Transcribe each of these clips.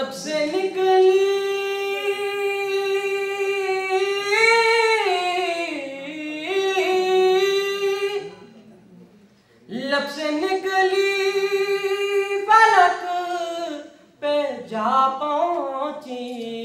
लब से निकली लब से निकली पलक पे जा पहुंची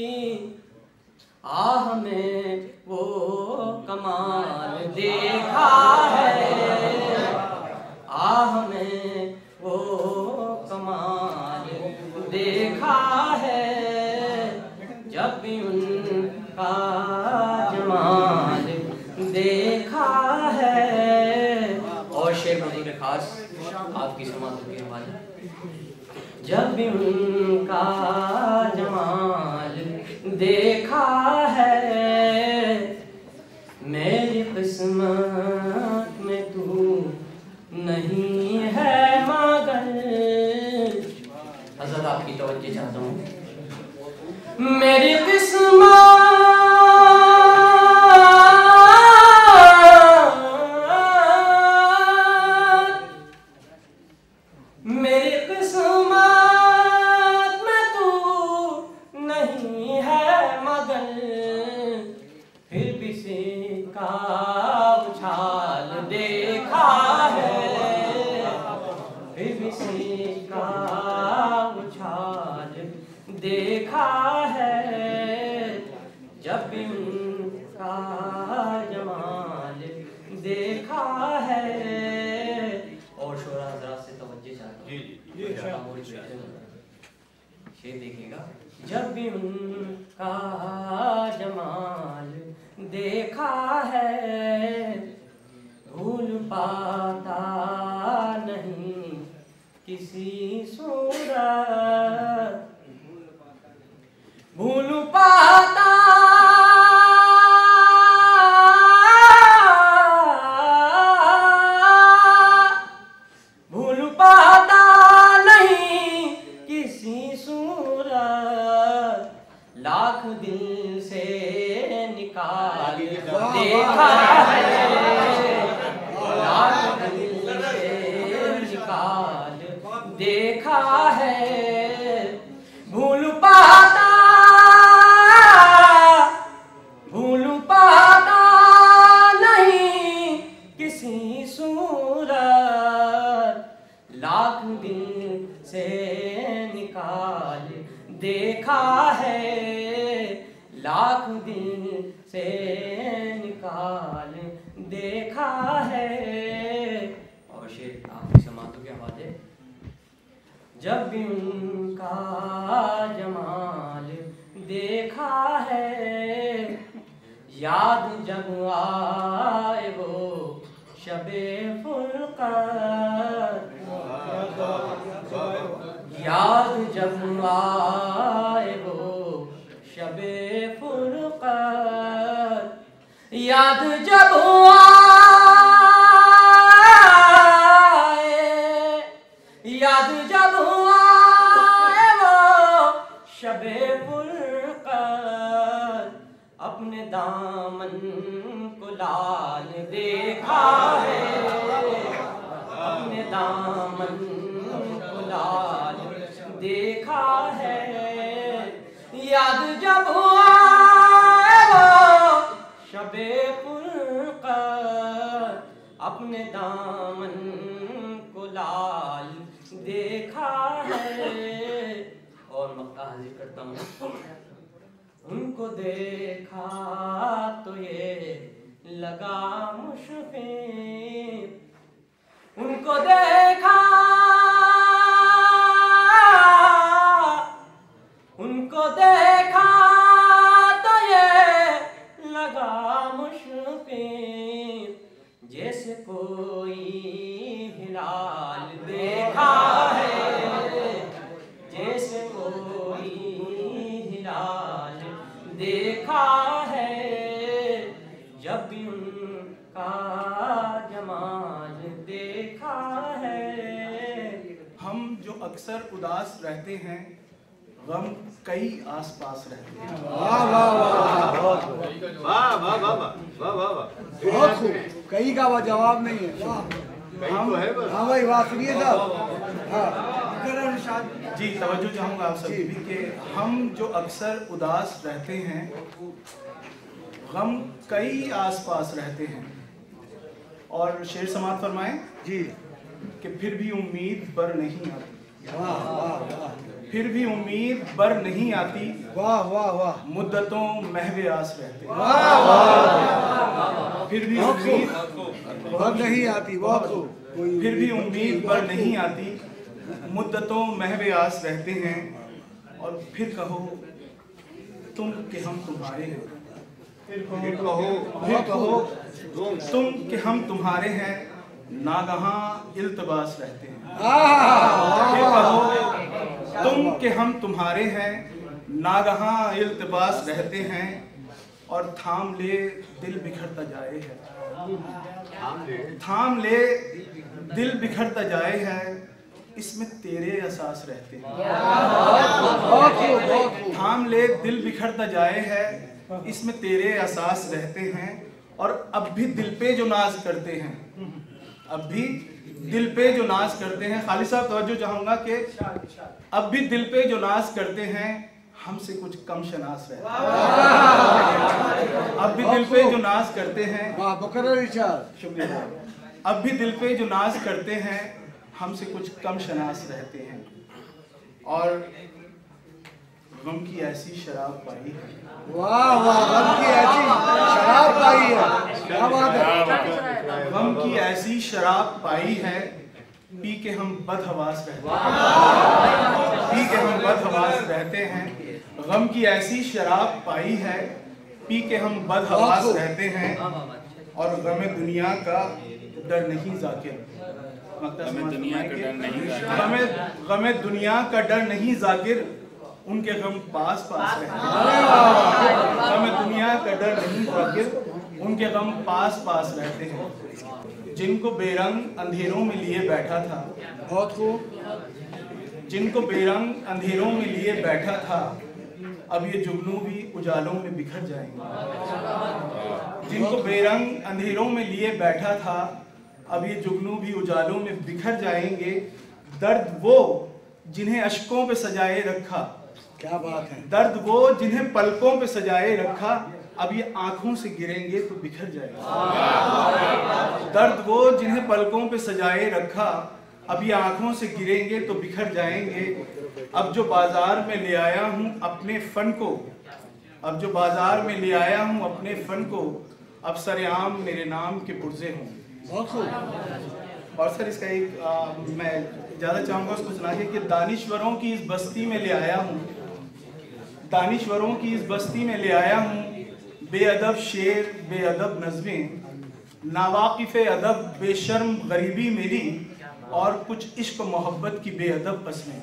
आह में वो कमाल देखा है आह में वो कमाल देखा है जब भी उनका जमाल देखा है। और शेर मज़ीद खास आपकी समातों के हवाले। जब भी उनका जमाल देखा है मेरी किस्मत में तू नहीं है मगर। हज़रत आपकी तवज्जो चाहता हूँ। मेरी किस्मत मेरी किस्मत में तू नहीं है मगर फिर भी का उछाल देखा है फिर भी का उछाल देखा है जब भी उनका जमाल देखा है। और शोरा हज़रात से तवज्जो चाहता हूँ। शेर देखिएगा। जब भी उनका जमाल देखा है भूल पाता नहीं किसी सूरत भूल पाता भूल पाता नहीं किसी सूरत लाख दिल से निकाल देखा है लाख दिल से निकाल देखा है भूल पाता नहीं किसी सूरत लाख दिल से निकाल देखा है लाख दिल से निकाल देखा है। और शेर आपकी समातों के हवाले। जब भी उनका जमाल देखा है याद जब आए वो शबे फुरक़त याद जब आए वो शबे फुरक़त याद जब याद जब आए वो शबे फुरक़त अपने दामन को लाल देखा है अपने दामन को लाल देखा है याद जब आए वो शबे फुरक़त अपने दामन को लाल देखा है। और मक्का हाजिर करता हूँ। उनको देखा तो ये लगा मुश्किल उनको देखा तो ये लगा मुश्किल जैसे कोई हिलाल देखा है जैसे कोई हिलाल देखा है जब भी उनका जमाल देखा है। हम जो अक्सर उदास रहते हैं गम कई आसपास रहते हैं। वाह वाह वाह वाह वाह वाह वाह वाह वाह बहुत खूब। कई का वो जवाब नहीं है। हाँ भाई बात सुनिए साहब। हाँ जी तवज्जो चाहूँगा आप सभी भी कि हम जो अक्सर उदास रहते हैं, गम कई आसपास रहते हैं, और शेर समात फरमाएं जी कि फिर भी उम्मीद बर नहीं आती, वाह वाह वाह, फिर भी उम्मीद बर नहीं आती, वाह वाह वाह, मुद्दतों महवे आस रहते हैं, वाह वाह, फिर भी उम्मीद बर नहीं आती, वाह कोई फिर भी उम्मीद बर नहीं आती, मुद्दतों महवे आस रहते हैं, और फिर कहो तुम कि हम तुम्हारे हैं, फिर कहो तुम कि हम तुम्हारे हैं, नागहां इल्तबास रहते हैं, फिर कहो तुम कि हम तुम्हारे हैं, नागहां इल्तबास रहते हैं, और थाम ले दिल बिखरता जाए है, थाम ले दिल बिखरता जाए है, इसमें तेरे एहसास रहते हैं, थाम ले दिल बिखरता जाए है, इसमें तेरे एहसास रहते हैं, और अब भी दिल पे जो नाज करते हैं, अब भी दिल पे जो नाज करते हैं, खालिद साहब तवज्जो चाहूंगा कि अब भी दिल पे जो नाज करते हैं, हमसे कुछ कम शनास रहते हैं, अब भी दिल पे जो नाज करते हैं, शुक्रिया, अब भी दिल पे जो नाज करते हैं, हमसे कुछ कम शनास रहते हैं, और गम की ऐसी शराब पाई है, वाह वाह, गम की ऐसी शराब पाई है, क्या बात है, गम की ऐसी शराब पाई है, पी के हम बदहवास रहते हैं, पी के हम बदहवास रहते हैं, गम की ऐसी शराब पाई है, पी के हम बदहवास रहते हैं, और गम दुनिया का डर नहीं जाकिर, गम दुनिया का डर नहीं जाकिर, उनके गम पास पास रहते हैं, गम दुनिया का डर नहीं जाकिर, उनके गम पास पास रहते हैं, जिनको बेरंग अंधेरों में लिए बैठा था, बहुत खूब, जिनको बेरंग अंधेरों में लिए बैठा था, अब ये जुगनू भी उजालों में बिखर जाएंगे, जिनको बेरंग अंधेरों में लिए बैठा था, अब ये जुगनू भी उजालों में बिखर जाएंगे, दर्द वो जिन्हें अश्कों पे सजाए रखा, क्या बात है, दर्द वो जिन्हें पलकों पे सजाए रखा, अब ये आंखों से गिरेंगे तो बिखर जाएंगे, दर्द वो जिन्हें पलकों पे सजाए रखा, अब ये आंखों से गिरेंगे तो बिखर जाएंगे, अब जो बाजार में ले आया हूँ अपने फन को, अब जो बाजार में ले आया हूँ अपने फन को, अब सरेआम मेरे नाम के पुर्जे हों, बहुत खूब, और सर इसका एक मैं ज़्यादा चाहूँगा उसको सुना के कि दानिश्वरों की इस बस्ती में ले आया हूँ, दानिश्वरों की इस बस्ती में ले आया हूँ, बेअदब शेर बेअदब नज़में, नावाकिफ़ अदब बेशर्म गरीबी मेरी, और कुछ इश्क मोहब्बत की बेअदब कस्में,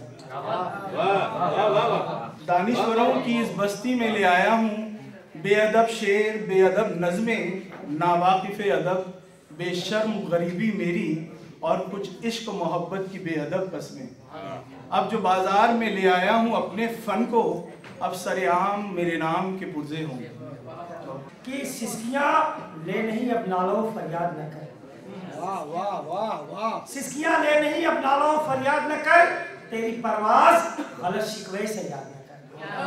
दानिश्वरों की इस बस्ती में ले आया हूँ, बेअदब शेर बेअदब नज़में, नावाकिफ़ अदब बेशर्म गरीबी मेरी, और कुछ इश्क मोहब्बत की बेअदब कस्में, अब जो बाजार में ले आया हूँ अपने फन को, अब सरेआम मेरे नाम के पुर्जे हों, कि सिसकियाँ ले नहीं अब नालो फरियाद न कर, वाह वाह वाह वाह, सिसकियाँ ले नहीं अब नालो फरियाद न कर, तेरी परवाज़ गलत शिकवे से याद न कर,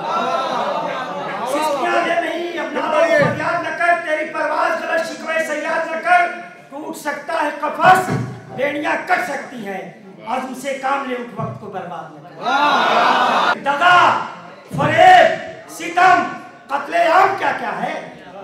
सिसकियाँ ले नहीं अब नालो फरियाद न कर, तेरी परवाज़ गलत शिकवे से याद न कर, टूट सकता है कफस, बेड़ियाँ कट सकती हैं, अज़्म से काम ले उठ वक्त को बर्बाद न कर, दगा फरेब सितम कत्लेआम क्या क्या है,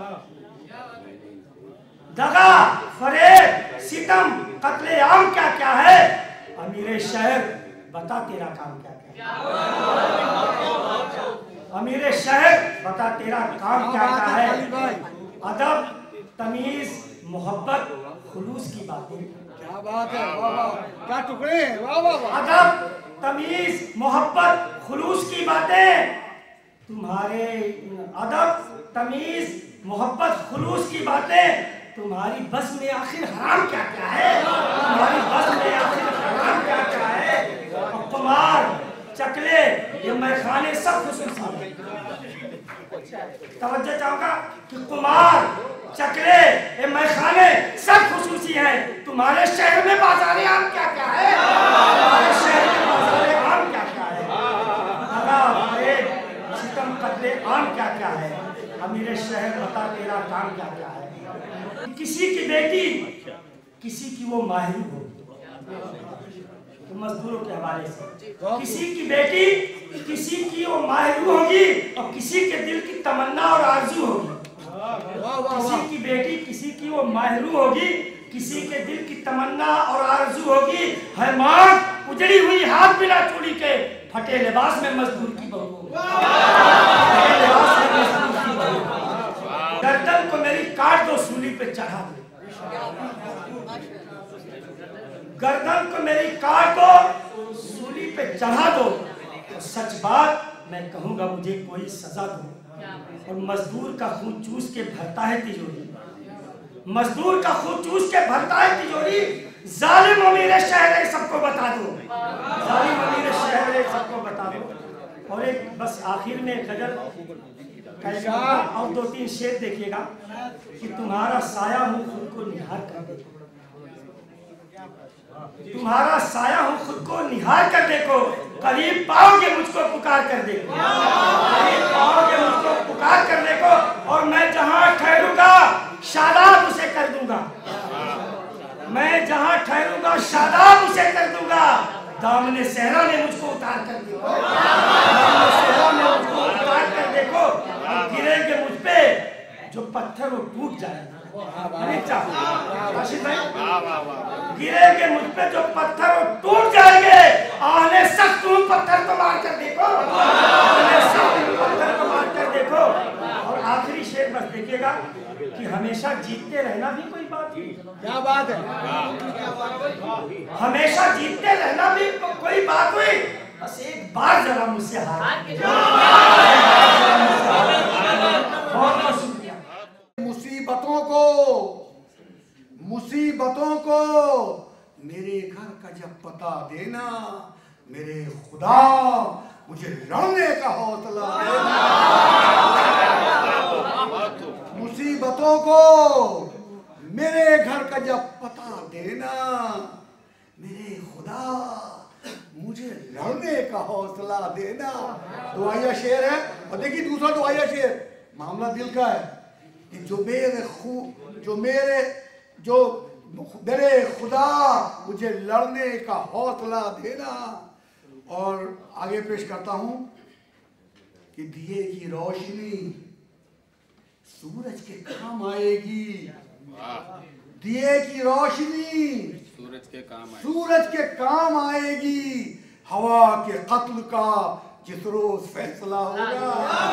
दगा फरेब सितम कत्लेआम क्या क्या है, अमीरे शहर बता तेरा काम क्या क्या है, अमीरे शहर बता तेरा काम क्या क्या है, अदब तमीज मोहब्बत खुलूस की बातें, क्या बात है, वाह वाह, क्या टुकड़े हैं, वाह वाह वाह, अदब तमीज मोहब्बत खुलूस की बातें, तुम्हारे अदब तमीज मोहब्बत खुलूस की बातें, तुम्हारी बस में आखिर हराम क्या क्या है, तुम्हारी बस में आखिर हराम क्या क्या है, और कुमार चकले ये मैखाने सब खुशूसी हैं, तवज्जो चाहूंगा कि कुमार चकले ये मैखाने सब खुशूसी हैं, तुम्हारे शहर में बाज़ार आम क्या क्या है, तुम्हारे शहर में बाज़ार आम क्या क्या काम क्या क्या है। किसी की बेटी किसी की वो माहरू होगी, तो मजदूरों के हवाले से किसी की बेटी किसी की वो माहरू होगी और किसी के दिल की तमन्ना और आरजू होगी। किसी की बेटी किसी की वो माहरू होगी, किसी के दिल की तमन्ना और आरजू होगी। है मांग उजड़ी हुई हाथ बिना चूड़ी के, फटे लिबास में मजदूर की बहू होगी। गर्दन को मेरी काट दो, सूली पे चढ़ा दो। गर्दन को मेरी काट दो, सूली पे चढ़ा दो। तो सच बात मैं कहूंगा मुझे कोई सजा दो। और मजदूर का खून चूस के भरता है तिजोरी, मजदूर का खून चूस के भरता है तिजोरी। जालिम अमीर शहर सबको बता दो, जालिम अमीर शहर सबको बता दो। और एक बस आखिर में गजल और 2-3 शेर देखिएगा कि तुम्हारा साया हूँ खुद को निहार कर देखो, तुम्हारा साया हूँ खुद को निहार कर देखो। करीब पाओगे मुझको पुकार कर देखो, करीब पाओगे मुझको पुकार कर देखो। और मैं जहाँ ठहरूंगा शादाब उसे कर दूंगा, मैं जहाँ ठहरूंगा शादाब उसे कर दूंगा। दामने सहरा ने मुझको उतार कर देखो, दामने सहरा ने मुझको उतार कर देखो। गिरेंगे मुझ पे जो पत्थर वो टूट जाएगा। गिरेंगे मुझ पे जो पत्थर वो टूट जाएंगे। आने सख्त पत्थर को मार कर देखो, आने सख्त पत्थर को मार कर देखो। और आखिरी शेर बस देखिएगा कि हमेशा जीतते रहना भी कोई बात नहीं। क्या बात है, हमेशा जीतते रहना भी कोई बात हुई। बस एक बार जरा मुझसे हार। बहुत शुक्रिया। मुसीबतों को मेरे घर का जब पता देना, मेरे खुदा मुझे लड़ने का हौसला देना। मुसीबतों को मेरे घर का जब पता देना, मेरे खुदा मुझे लड़ने का हौसला देना। दुआया शेर है। और देखिए दूसरा दुआया शेर, मामला दिल का है कि जो मेरे खुदा मुझे लड़ने का हौसला देना। और आगे पेश करता हूं कि दिए की रोशनी सूरज के काम आएगी, दिए की रोशनी सूरज के काम आएगी। हवा के कत्ल का जिस रोज फैसला होगा।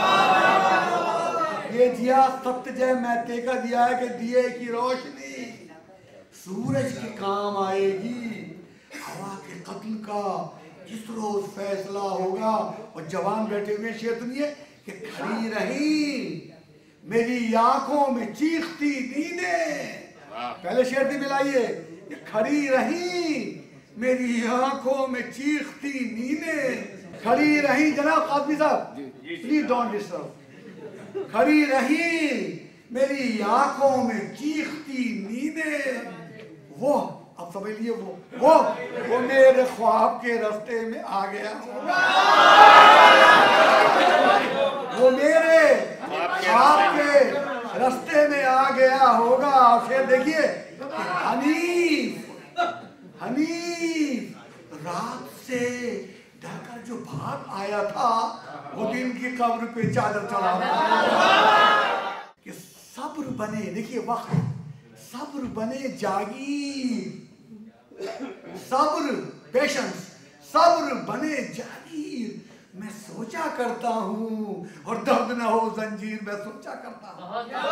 ये दिया सत्यजय मैत्रेय का दिया है कि दिए की रोशनी सूरज के काम आएगी, हवा के कत्ल का जिस रोज फैसला होगा। और जवान बैठे हुए शेर सुनिए कि खड़ी रही मेरी आंखों में चीखती नींदें। पहले शेर भी मिलाइए, खड़ी रही मेरी आंखों में चीखती नींदें। खड़ी रही जनाब कादमी साहब, प्लीज डोंट डिस्टर्ब। खड़ी रही मेरी आंखों में चीखती नींदें। वो अब समझ लिए, वो मेरे ख्वाब के रास्ते में आ गया होगा, वो मेरे ख्वाब के रास्ते में आ गया होगा। फिर देखिए हनीफ रात से डरकर जो भाग आया था, वो दिन की कब्र पे चादर चढ़ा कि सब्र बने। देखिए वक्त सब्र बने जागीर, सब्र पेशेंस, सब्र बने जागीर। मैं सोचा करता हूँ और दर्द न हो जंजीर, मैं सोचा करता हूँ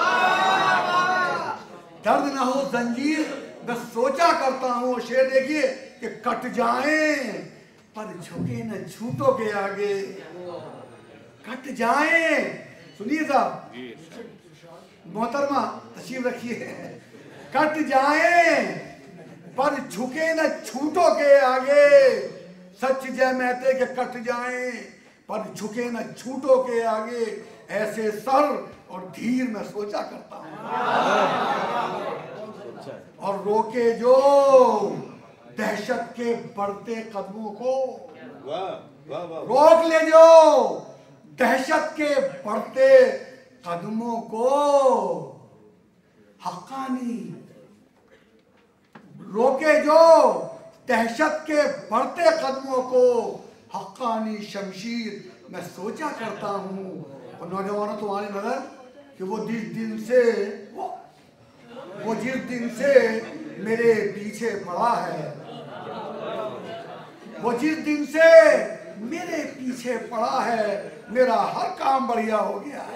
दर्द न हो जंजीर, मैं सोचा करता हूँ। शेर देखिए कि कट जाएं पर झुके न झूठों के आगे, कट जाएं। सुनिए साहब, मोहतरमा तशरीफ रखिए। कट जाएं पर झुके न झूठों के आगे। सच जय मैत्रेय के कट जाएं पर झुके न झूठों के आगे। ऐसे सर और धीर में सोचा करता हूं और रोके जो दहशत के बढ़ते कदमों को, रोक ले जो दहशत के बढ़ते कदमों को। हक्कानी रोके जो दहशत के बढ़ते कदमों को, हक्कानी शमशीर मैं सोचा करता हूँ। और नौजवानों तुम्हारी नजर कि वो जिस दिन से मेरे पीछे पड़ा है, वो जिस दिन से मेरे पीछे पड़ा है, मेरा हर काम बढ़िया हो गया है।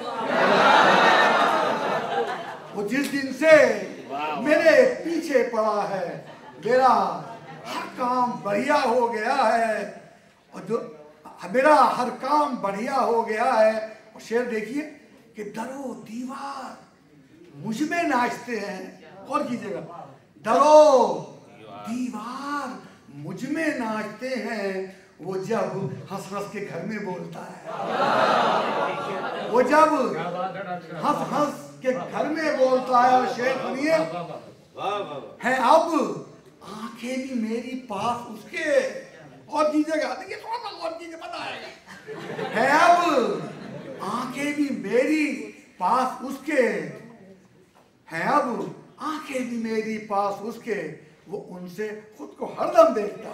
वो जिस दिन से मेरे पीछे पड़ा है, मेरा हर काम बढ़िया हो गया है। और जो मेरा हर काम बढ़िया हो गया है। और शेर देखिए कि दरो दीवार मुझ में नाचते हैं। और कीजिएगा, दरो दीवार मुझ में नाचते हैं। वो जब हंस हंस के घर में बोलता है, वो जब हंस हंस के घर में बोलता है। और शेर सुनिए, है अब आंखें भी मेरी पास उसके। और कीजिएगा, देखिए थोड़ा सा और कीजिए, पता आएगा। है अब आंखें भी मेरी पास उसके, है अब आंखें भी मेरी पास उसके, वो उनसे खुद को हरदम देखता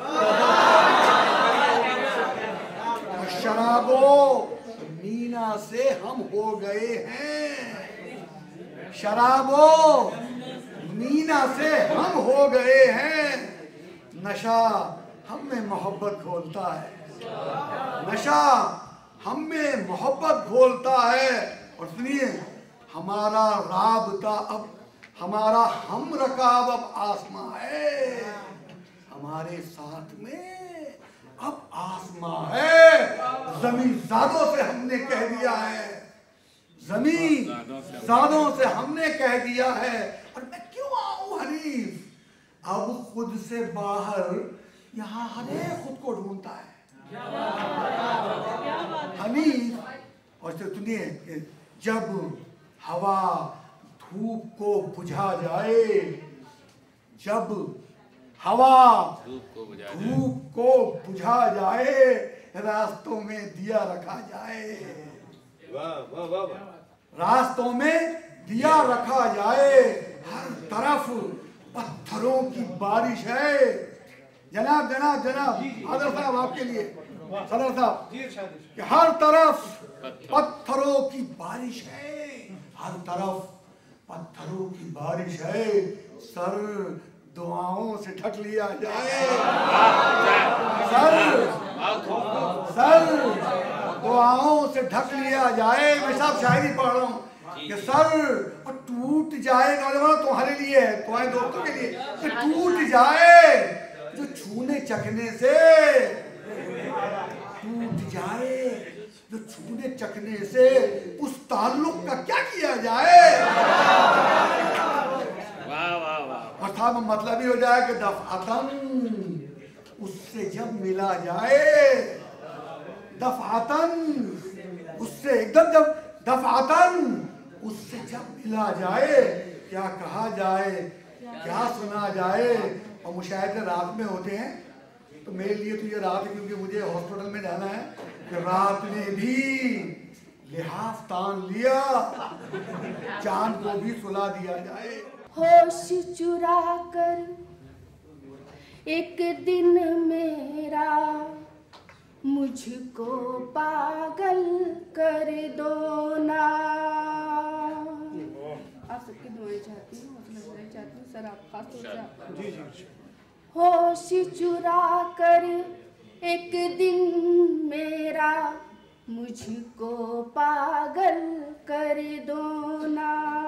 है। शराबो मीना से हम हो गए हैं, शराबो मीना से हम हो गए हैं। नशा हम में मोहब्बत घोलता है, नशा हम में मोहब्बत घोलता है। और सुनिए, हमारा राबता अब, हमारा हम रकाब अब आसमां है, हमारे साथ में अब आसमां है। जमीन जादों से हमने कह दिया है, जमीन जादों से हमने कह दिया है। और मैं क्यों आऊं हनीफ, अब खुद से बाहर यहाँ हर एक खुद को ढूंढता है हनीफ। और सुनिए, जब हवा धूप को बुझा जाए, जब हवा धूप को बुझा जाए, रास्तों में दिया रखा जाए, रास्तों में दिया रखा जाए। हर तरफ पत्थरों की बारिश है। जनाब जनाब जनाब आदर साहब आपके लिए, सदर साहब, कि हर तरफ पत्थरों की बारिश है, हर तरफ पत्थरों की बारिश है। सर दुआओं से ढक लिया जाए, सर दुआओं से ढक लिया जाए। मैं साहब शायरी पढ़ रहा हूँ कि सर और टूट जाए, नौजवानों तुम्हारे लिए है, तुम्हारे दोस्तों के लिए, कि टूट जाए जो छूने चखने से, टूट जाए जो छूने चखने से, उस ताल्लुक का क्या किया जाए। अर्थात मतलब ही हो जाए कि दफअतन उससे जब मिला जाए, दफअतन उससे एकदम, जब दफअतन उससे जब मिला जाए, क्या कहा जाए, क्या सुना जाए। और मुशाहिदे रात में होते हैं, तो मेरे लिए तो ये रात है क्योंकि मुझे हॉस्पिटल में जाना है, कि रात में भी लिहाफ तान लिया, चांद को भी सुला दिया जाए। होश चुरा कर एक दिन मेरा मुझको पागल कर दो ना। आप सबकी दुआएं चाहती हूँ, चाहती हूँ सर, आप खास तौर से आप। होश चुरा कर एक दिन मेरा मुझको पागल कर दो ना।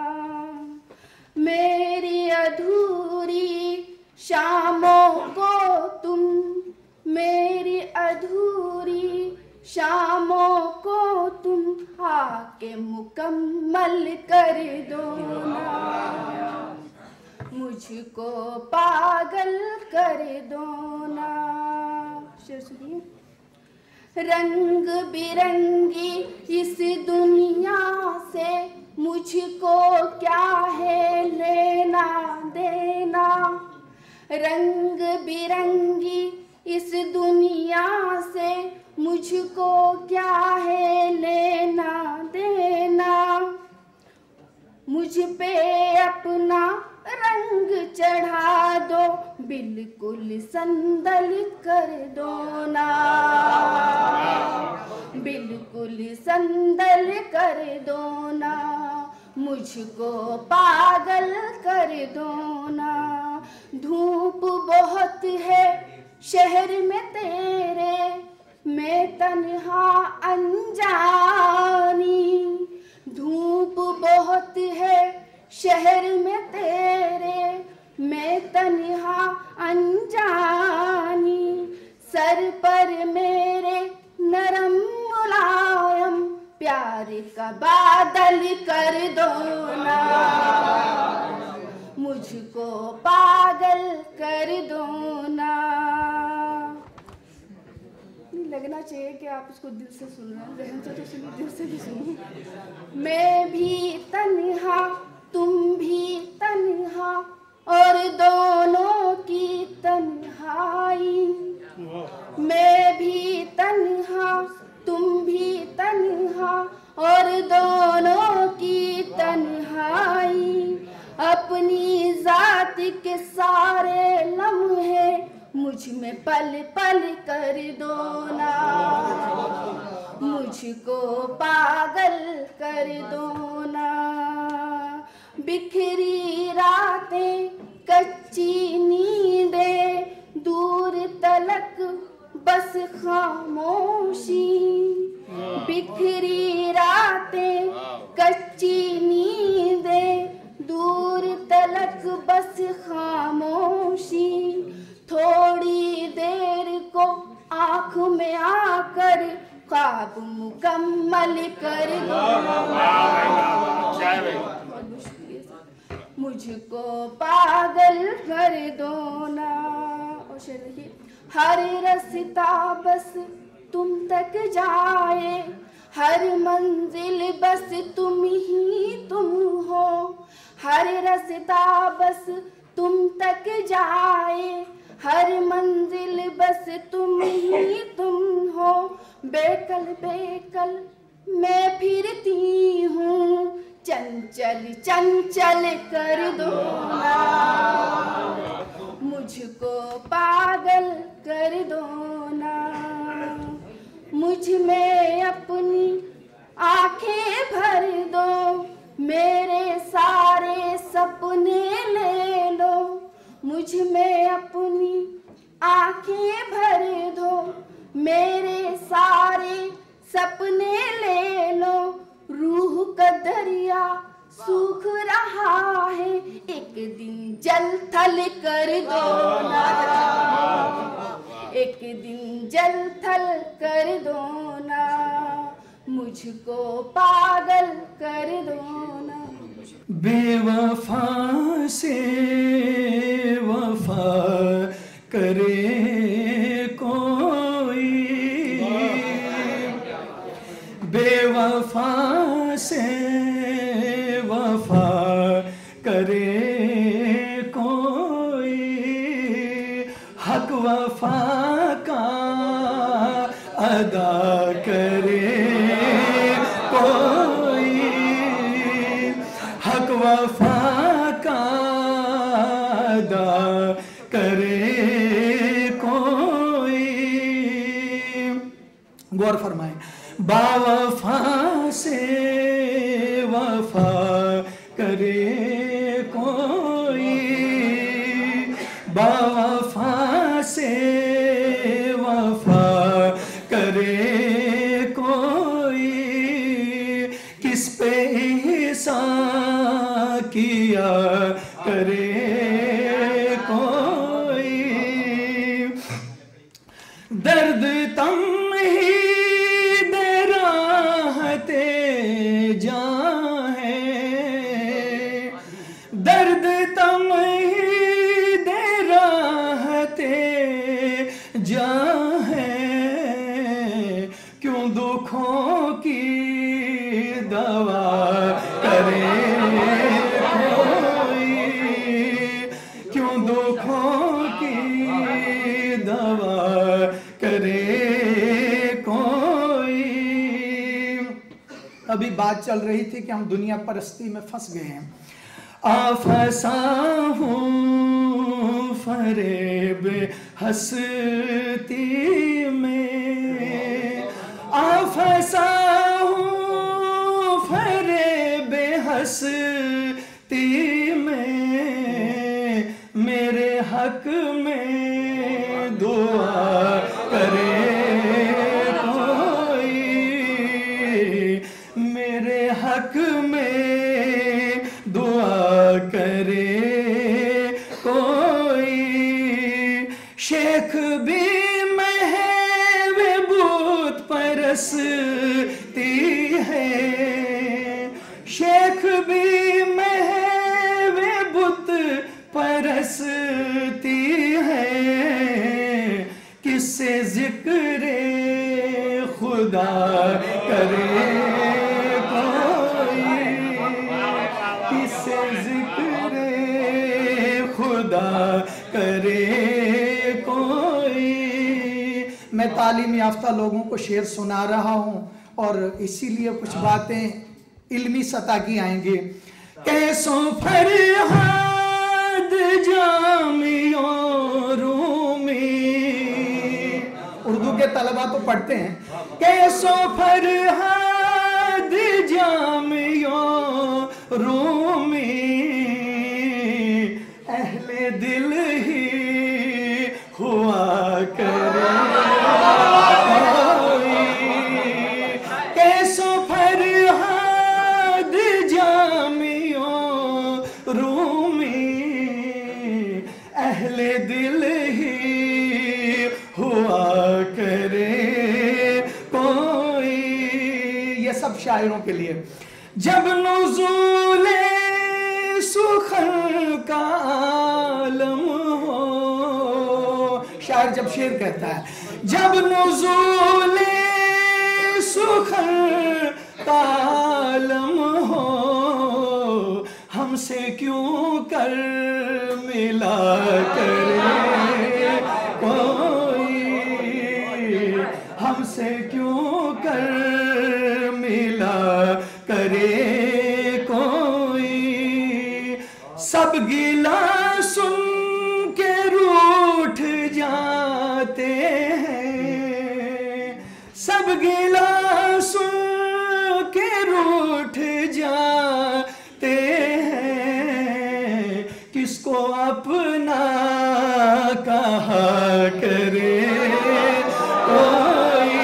मेरी अधूरी शामों को तुम, मेरी अधूरी शामों को तुम आके मुकम्मल कर दो ना, मुझको पागल कर दो ना। शेर सुनिए। रंग बिरंगी इस दुनिया से मुझको क्या है लेना देना, रंग बिरंगी इस दुनिया से मुझको क्या है लेना देना। मुझ पे अपना रंग चढ़ा दो, बिल्कुल संदल कर दो ना, बिल्कुल संदल कर दो ना, मुझको पागल कर दो ना। धूप बहुत है शहर में तेरे, मैं तन्हा अनजानी, धूप बहुत है शहर में तेरे, मैं तन्हा अनजानी, सर पर मेरे नरम मुलायम प्यार का बादल कर दो ना, मुझको पागल कर दो ना। लगना चाहिए कि आप उसको दिल से सुन रहे हैं, जहन से तो सुनिए, दिल से भी सुनिए। मैं भी तन्हा तुम भी तन्हा और दोनों की तन्हाई, मैं भी तन्हा तुम भी तन्हा और दोनों की तन्हाई, अपनी जात के सारे लम्हे मुझ में पल पल कर दो ना, मुझको पागल कर दो ना। बिखरी रातें कच्ची नींदें दूर तलक बस खामोशी, बिखरी रातें कच्ची नींदें दूर तलक बस खामोशी, थोड़ी देर को आँख में आकर ख्वाब मुकम्मल कर दो, मुझको पागल कर दो ना। और शेर देखिए, हर रास्ता बस तुम तक जाए, हर मंजिल बस तुम ही तुम हो, हर रास्ता बस तुम तक जाए, हर मंजिल बस तुम ही तुम हो, बेकल बेकल मैं फिरती हूँ, चंचल चंचल कर दो ना, मुझको पागल कर दो ना। मुझ में अपनी आंखें भर दो, मेरे सारे सपने ले लो, मुझ में अपनी आंखें भर दो, मेरे सारे सपने ले लो, रूह का दरिया सूख रहा है, एक दिन जल थल कर दो ना, एक दिन जल थल कर दो ना, मुझको पागल कर दो ना। बेवफा से वफा करे कोई, बेवफा से वफा करे कोई, हक वफा का अदा करे कोई, हक वफा का अदा करे कोई। गौर फरमाए, बावफा से वफा करे कोई, बावफा से वफा करे कोई, किस पे एहसान किया करे कोई, दर्द तम ही दे राहते जा है, दर्द तम ही दे राहते जा है, क्यों दुखों की दवा करे कोई, क्यों दुखों की दवा करे कोई। अभी बात चल रही थी कि हम दुनिया परस्ती में फंस गए हैं। आफसा हूँ फरेब हस्ती में, आफसा हूँ फरेब हस्ती में, मेरे हक में दुआ करे कोई, मेरे हक में दुआ करे कोई। शेख भी महबूब परस्ती है, शेख भी महबूब परस्ती है, किससे जिक्रे खुदा करे कोई, किससे जिक्रे खुदा करे कोई। मैं तालीम याफ्ता लोगों को शेर सुना रहा हूँ और इसीलिए कुछ बातें इल्मी सतह की आएंगी। कैसों फरहाद जामियो रूमी, उर्दू के तलबा तो पढ़ते हैं। कैसों फरहाद जामियो रूमी, अहले दिल ही हुआ करे कोई। कैसों फरहाद जामियो रूमी, अहले दिल ही हुआ करे कोई। ये सब शायरों के लिए। जब नुज़ूले सुखन का आलम हो, शायर जब शेर कहता है, जब नुज़ूले सुखन का आलम हो, हमसे क्यों कर मिला करे कोई, हमसे क्यों कर मिला करे कोई। सब गिला सुन के रूठ जाते हैं, सब गिला सुन के रूठ जाते हैं, किसको अपना कहा करे कोई,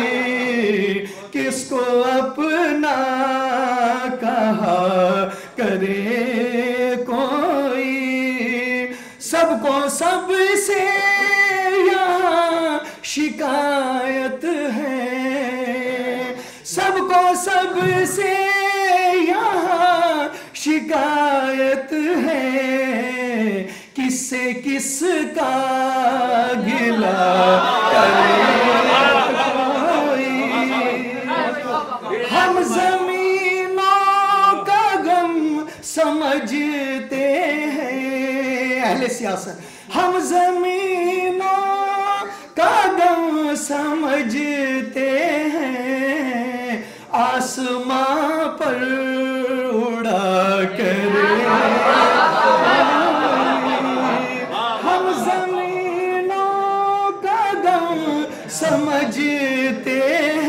किसको अपना कहा करे कोई। सबको सबसे यहाँ शिकायत है, सबको सबसे यहाँ शिकायत है, किससे किसका गिला करे कोई। हम जमीनों का गम समझते हैं, अहले सियासत, हम जमीनों का गम समझते हैं, आसमां पर उड़ा करे। हम जमीनों का गम समझते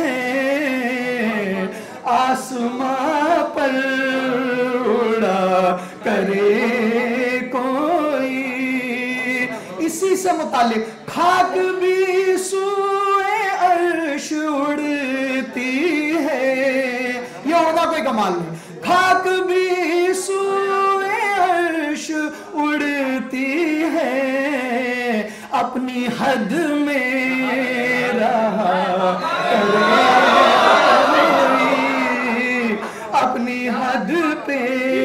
हैं, आसमां पर उड़ा करे कोई। इसी से मुतालिक खाक भी सूए अर्श उड़ती है, ये होगा कोई कमाल नहीं। खाक भी सूए अर्श उड़ती है, अपनी हद में रहा करे, अपनी हद पे।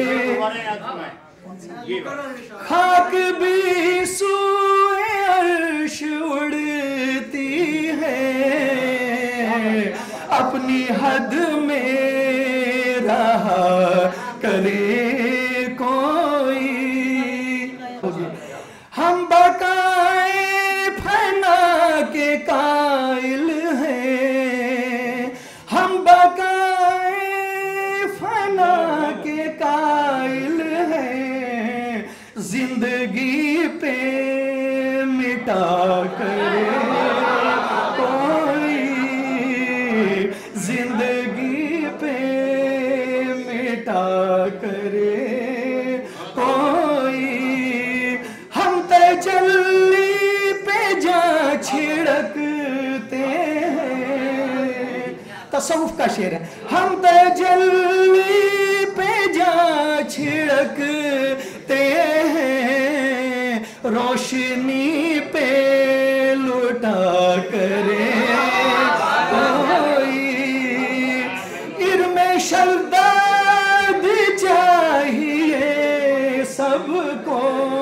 खाक भी सूए अर्श उड़ती है, अपनी हद में रहा करे कोई। हम बकाए फना के कायल हैं, हम बकाए तसव्वुफ का शेर है। हम तजल्ली पे जा छिड़कते हैं, रोशनी पे लुटा करे कोई, इर्मे शर्दाद चाहिए सबको,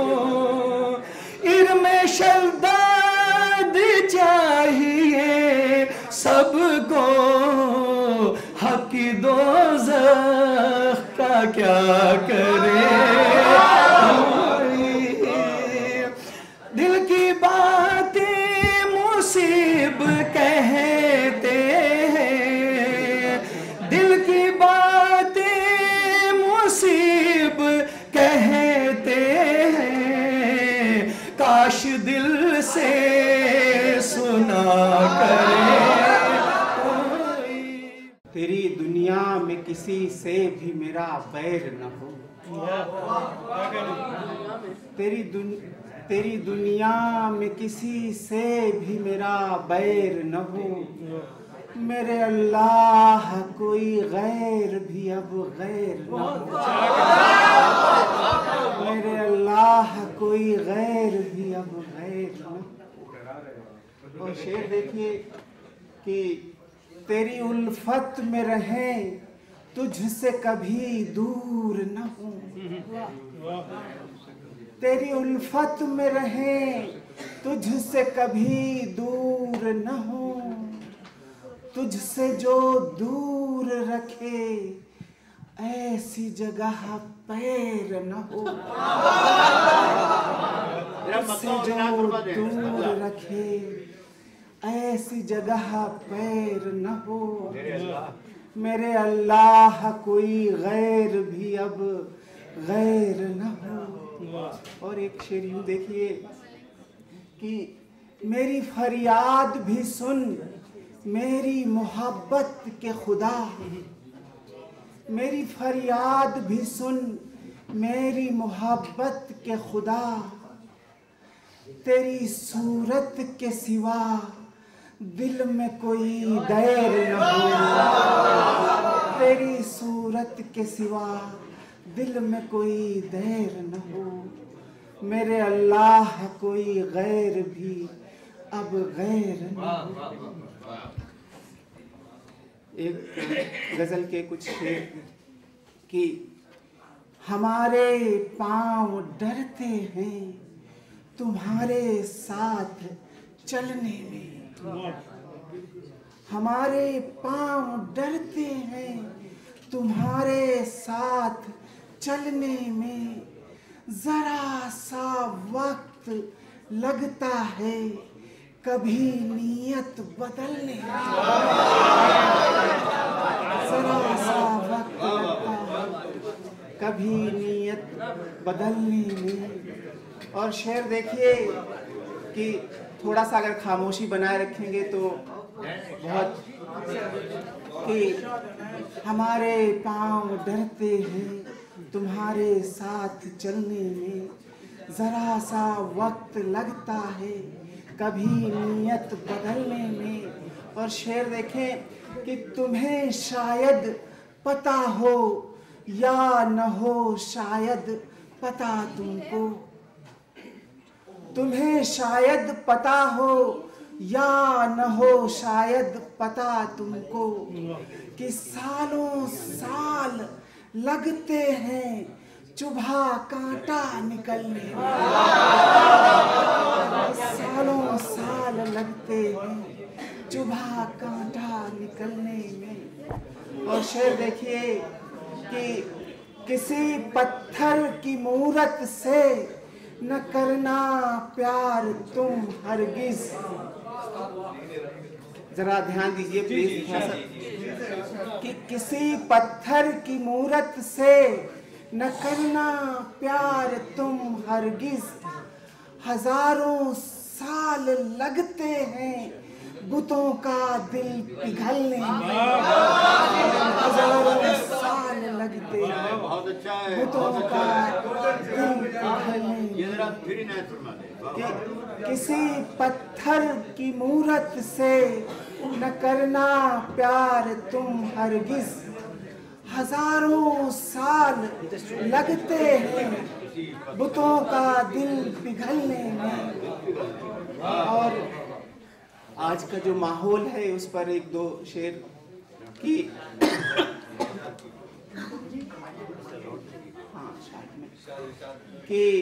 इर्मे शर्दाद चाहिए सबको, हक की दोज़ख का क्या करे। दिल की बातें मुसीब कहते हैं, दिल की बातें मुसीब कहते हैं, काश दिल से सुना करे। तेरी दुनिया में किसी से भी मेरा बैर न हो, तेरी दुनिया में किसी से भी मेरा बैर न हो, मेरे अल्लाह कोई गैर भी अब गैर न हो, मेरे अल्लाह कोई गैर भी अब गैर न हो। और शेर देखिए कि तेरी उल्फत में रहें तुझसे कभी दूर न हो, तेरी उल्फत में रहें तुझसे कभी दूर न हो, तुझसे जो दूर रखे ऐसी जगह पैर न हो, तुझसे जो दूर रखे ऐसी जगह पैर न हो, मेरे अल्लाह कोई गैर भी अब गैर न हो। और एक शेर यूं देखिए कि मेरी फरियाद भी सुन मेरी मोहब्बत के खुदा, मेरी फरियाद भी सुन मेरी मोहब्बत के खुदा, तेरी सूरत के सिवा दिल में कोई दैर न हो, तेरी सूरत के सिवा दिल में कोई दैर न हो, मेरे अल्लाह कोई गैर भी अब गैर न हो। एक गजल के कुछ शेर कि हमारे पाँव डरते हैं तुम्हारे साथ चलने में, हमारे पाँव डरते हैं तुम्हारे साथ चलने में, जरा सा वक्त लगता है कभी नीयत बदलने में, जरा सा वक्त लगता है कभी नीयत बदलने में। और शेर देखिए कि थोड़ा सा अगर खामोशी बनाए रखेंगे तो बहुत, कि हमारे पाँव डरते हैं तुम्हारे साथ चलने में, ज़रा सा वक्त लगता है कभी नीयत बदलने में। और शेर देखें कि तुम्हें शायद पता हो या न हो शायद पता तुमको, तुम्हें शायद पता हो या न हो शायद पता तुमको, कि सालों साल लगते हैं चुभा कांटा निकलने में, सालों साल लगते हैं चुभा कांटा निकलने में। और शेर देखिए कि किसी पत्थर की मूरत से न करना प्यार तुम हरगिज, जरा ध्यान दीजिए प्लीज, कि किसी पत्थर की मूरत से न करना प्यार तुम हरगिज, हजारों साल लगते हैं बुतों का दिल पिघलने में, हजारों साल लगते हैं बहुत अच्छा है, बुतों का दिल पिघलने में। ये जरा फिर इनायत फरमा दें। कि किसी पत्थर की मूरत से न करना प्यार तुम हरगिज, हजारों साल लगते हैं बुतों का दिल पिघलने में। और आज का जो माहौल है उस पर एक दो शेर की कि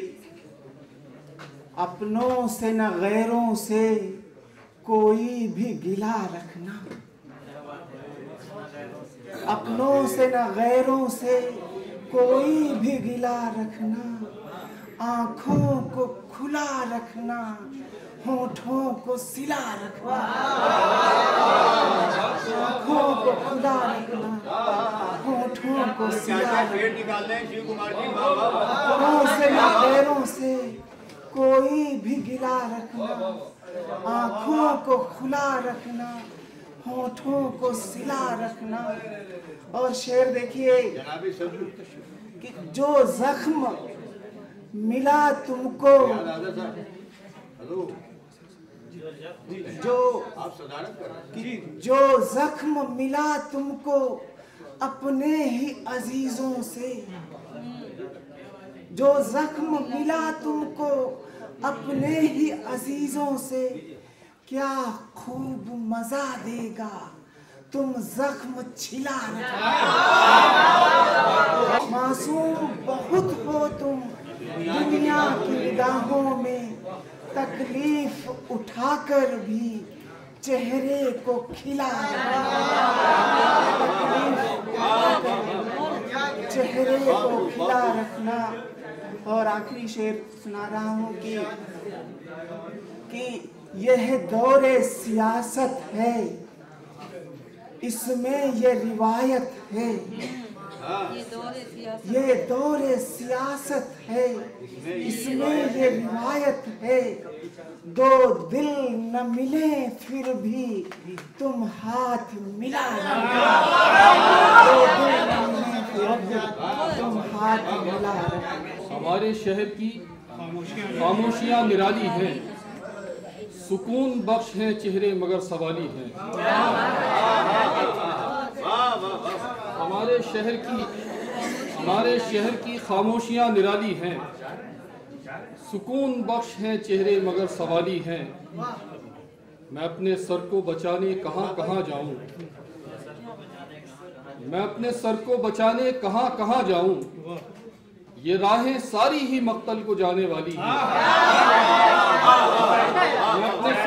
अपनों से न गैरों से कोई भी गिला रखना, अपनों से न गैरों से कोई भी गिला रखना, आंखों को खुला रखना, होठों को सिला रखना, आंखों को खुला रखना, होठों को सिला रखना, अपनों से न गैरों से कोई भी गिला रखना, आंखों को खुला रखना, होठों को सिला रखना। और शेर देखिए कि जो जख्म मिला तुमको, जो जख्म मिला तुमको अपने ही अजीजों से, जो जख्म मिला तुमको अपने ही अजीजों से, क्या खूब मजा देगा तुम जख्म छिला रखना। मासूम बहुत हो तुम दुनिया की निगाहों में, तकलीफ उठाकर भी चेहरे को खिला रखना, तकलीफ उठाकर चेहरे को खिला रखना। और आखिरी शेर सुना रहा हूँ कि यह दौरे सियासत है, इसमें ये रिवायत है, ये दौरे सियासत है, इसमें ये रिवायत है, दो दिल न मिले फिर भी तुम हाथ मिला रखना, दो दिल न मिले फिर भी तुम हाथ मिला रखना। हमारे शहर की खामोशियाँ निराली हैं, सुकून बख्श हैं चेहरे मगर सवाली हैं। हमारे शहर की खामोशियाँ निराली हैं, सुकून बख्श हैं चेहरे मगर सवाली हैं। मैं अपने सर को बचाने कहाँ कहाँ जाऊँ, मैं अपने सर को बचाने कहाँ कहाँ जाऊँ, ये राहें सारी ही मक्तल को जाने वाली हैं। मैं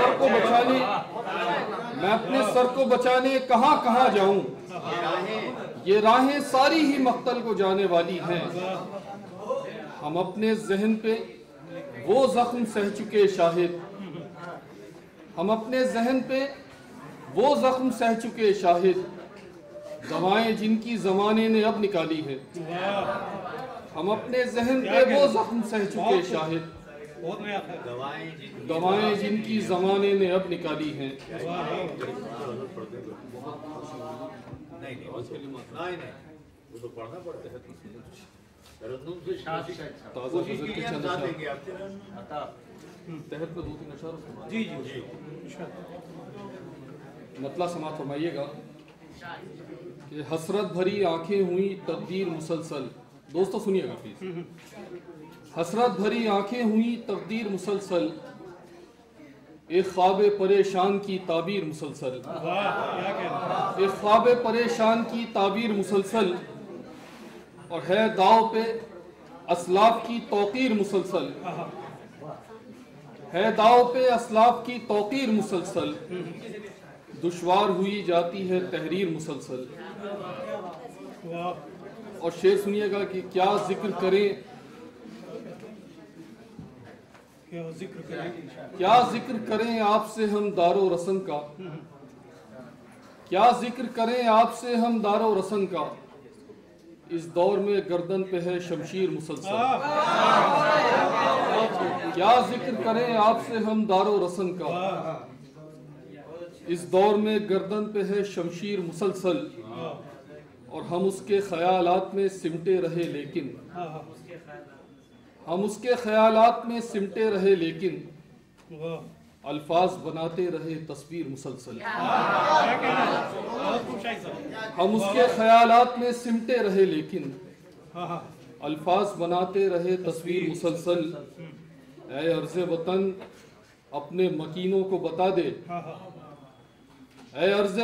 अपने सर को बचाने कहाँ कहाँ जाऊँ, ये राहें सारी ही मक्तल को जाने वाली हैं। हम अपने जहन पे वो जख्म सह चुके शाहिद, हम अपने जहन पे वो जख्म सह चुके शाहिद, दवाएं जिनकी जमाने ने अब निकाली है। हम अपने जहन पे वो जख्म सह चुके शाहिद, दवाएं जिनकी जमाने ने अब निकाली हैं। मतला समात फरमाइएगा कि हसरत भरी आंखें हुई तकदीर मुसलसल। दोस्तों सुनिएगा प्लीज। हसरत भरी आंखें हुई तकदीर मुसलसल, एक ख्वाब परेशान की ताबीर मुसलसल, एक ख्वाब परेशान की ताबीर मुसलसल, और है दाव पे असलाफ की तौकीर मुसलसल, है दाव पे असलाफ की तौकीर मुसलसल, दुश्वार हुई जाती है तहरीर मुसलसल। और शेर सुनिएगा कि क्या जिक्र करें, क्या जिक्र करें आपसे हम दारो रसन का, क्या जिक्र करें आपसे हम दारो रसन का, इस दौर में गर्दन पे है शमशीर मुसलसल। क्या जिक्र करें आपसे हम दारो रसन का, इस दौर में गर्दन पे है शमशीर मुसलसल, और हम उसके ख्यालात में सिमटे रहे लेकिन हम उसके ख्यालात में सिमटे रहे लेकिन अल्फाज बनाते रहे तस्वीर मुसलसल। हम उसके ख्यालात में सिमटे रहे लेकिन अल्फाज बनाते रहे तस्वीर मुसलसल। ऐ अर्ज़ वतन अपने मकीनों को बता दे, ऐ अर्ज़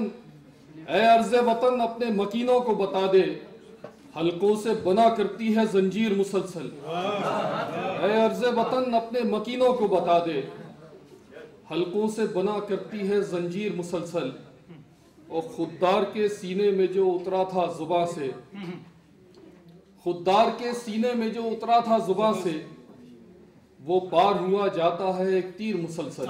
वतन अपने मकीनों को बता दे, हलकों से बना करती है जंजीर मुसलसल। ऐ अर्ज़ वतन अपने मकीनों को बता दे, हलकों से बना करती है जंजीर मुसलसल। और खुददार के सीने में जो उतरा था जुबां से, खुददार के सीने में जो उतरा था जुबां से, वो पार हुआ जाता है एक तीर मुसलसल।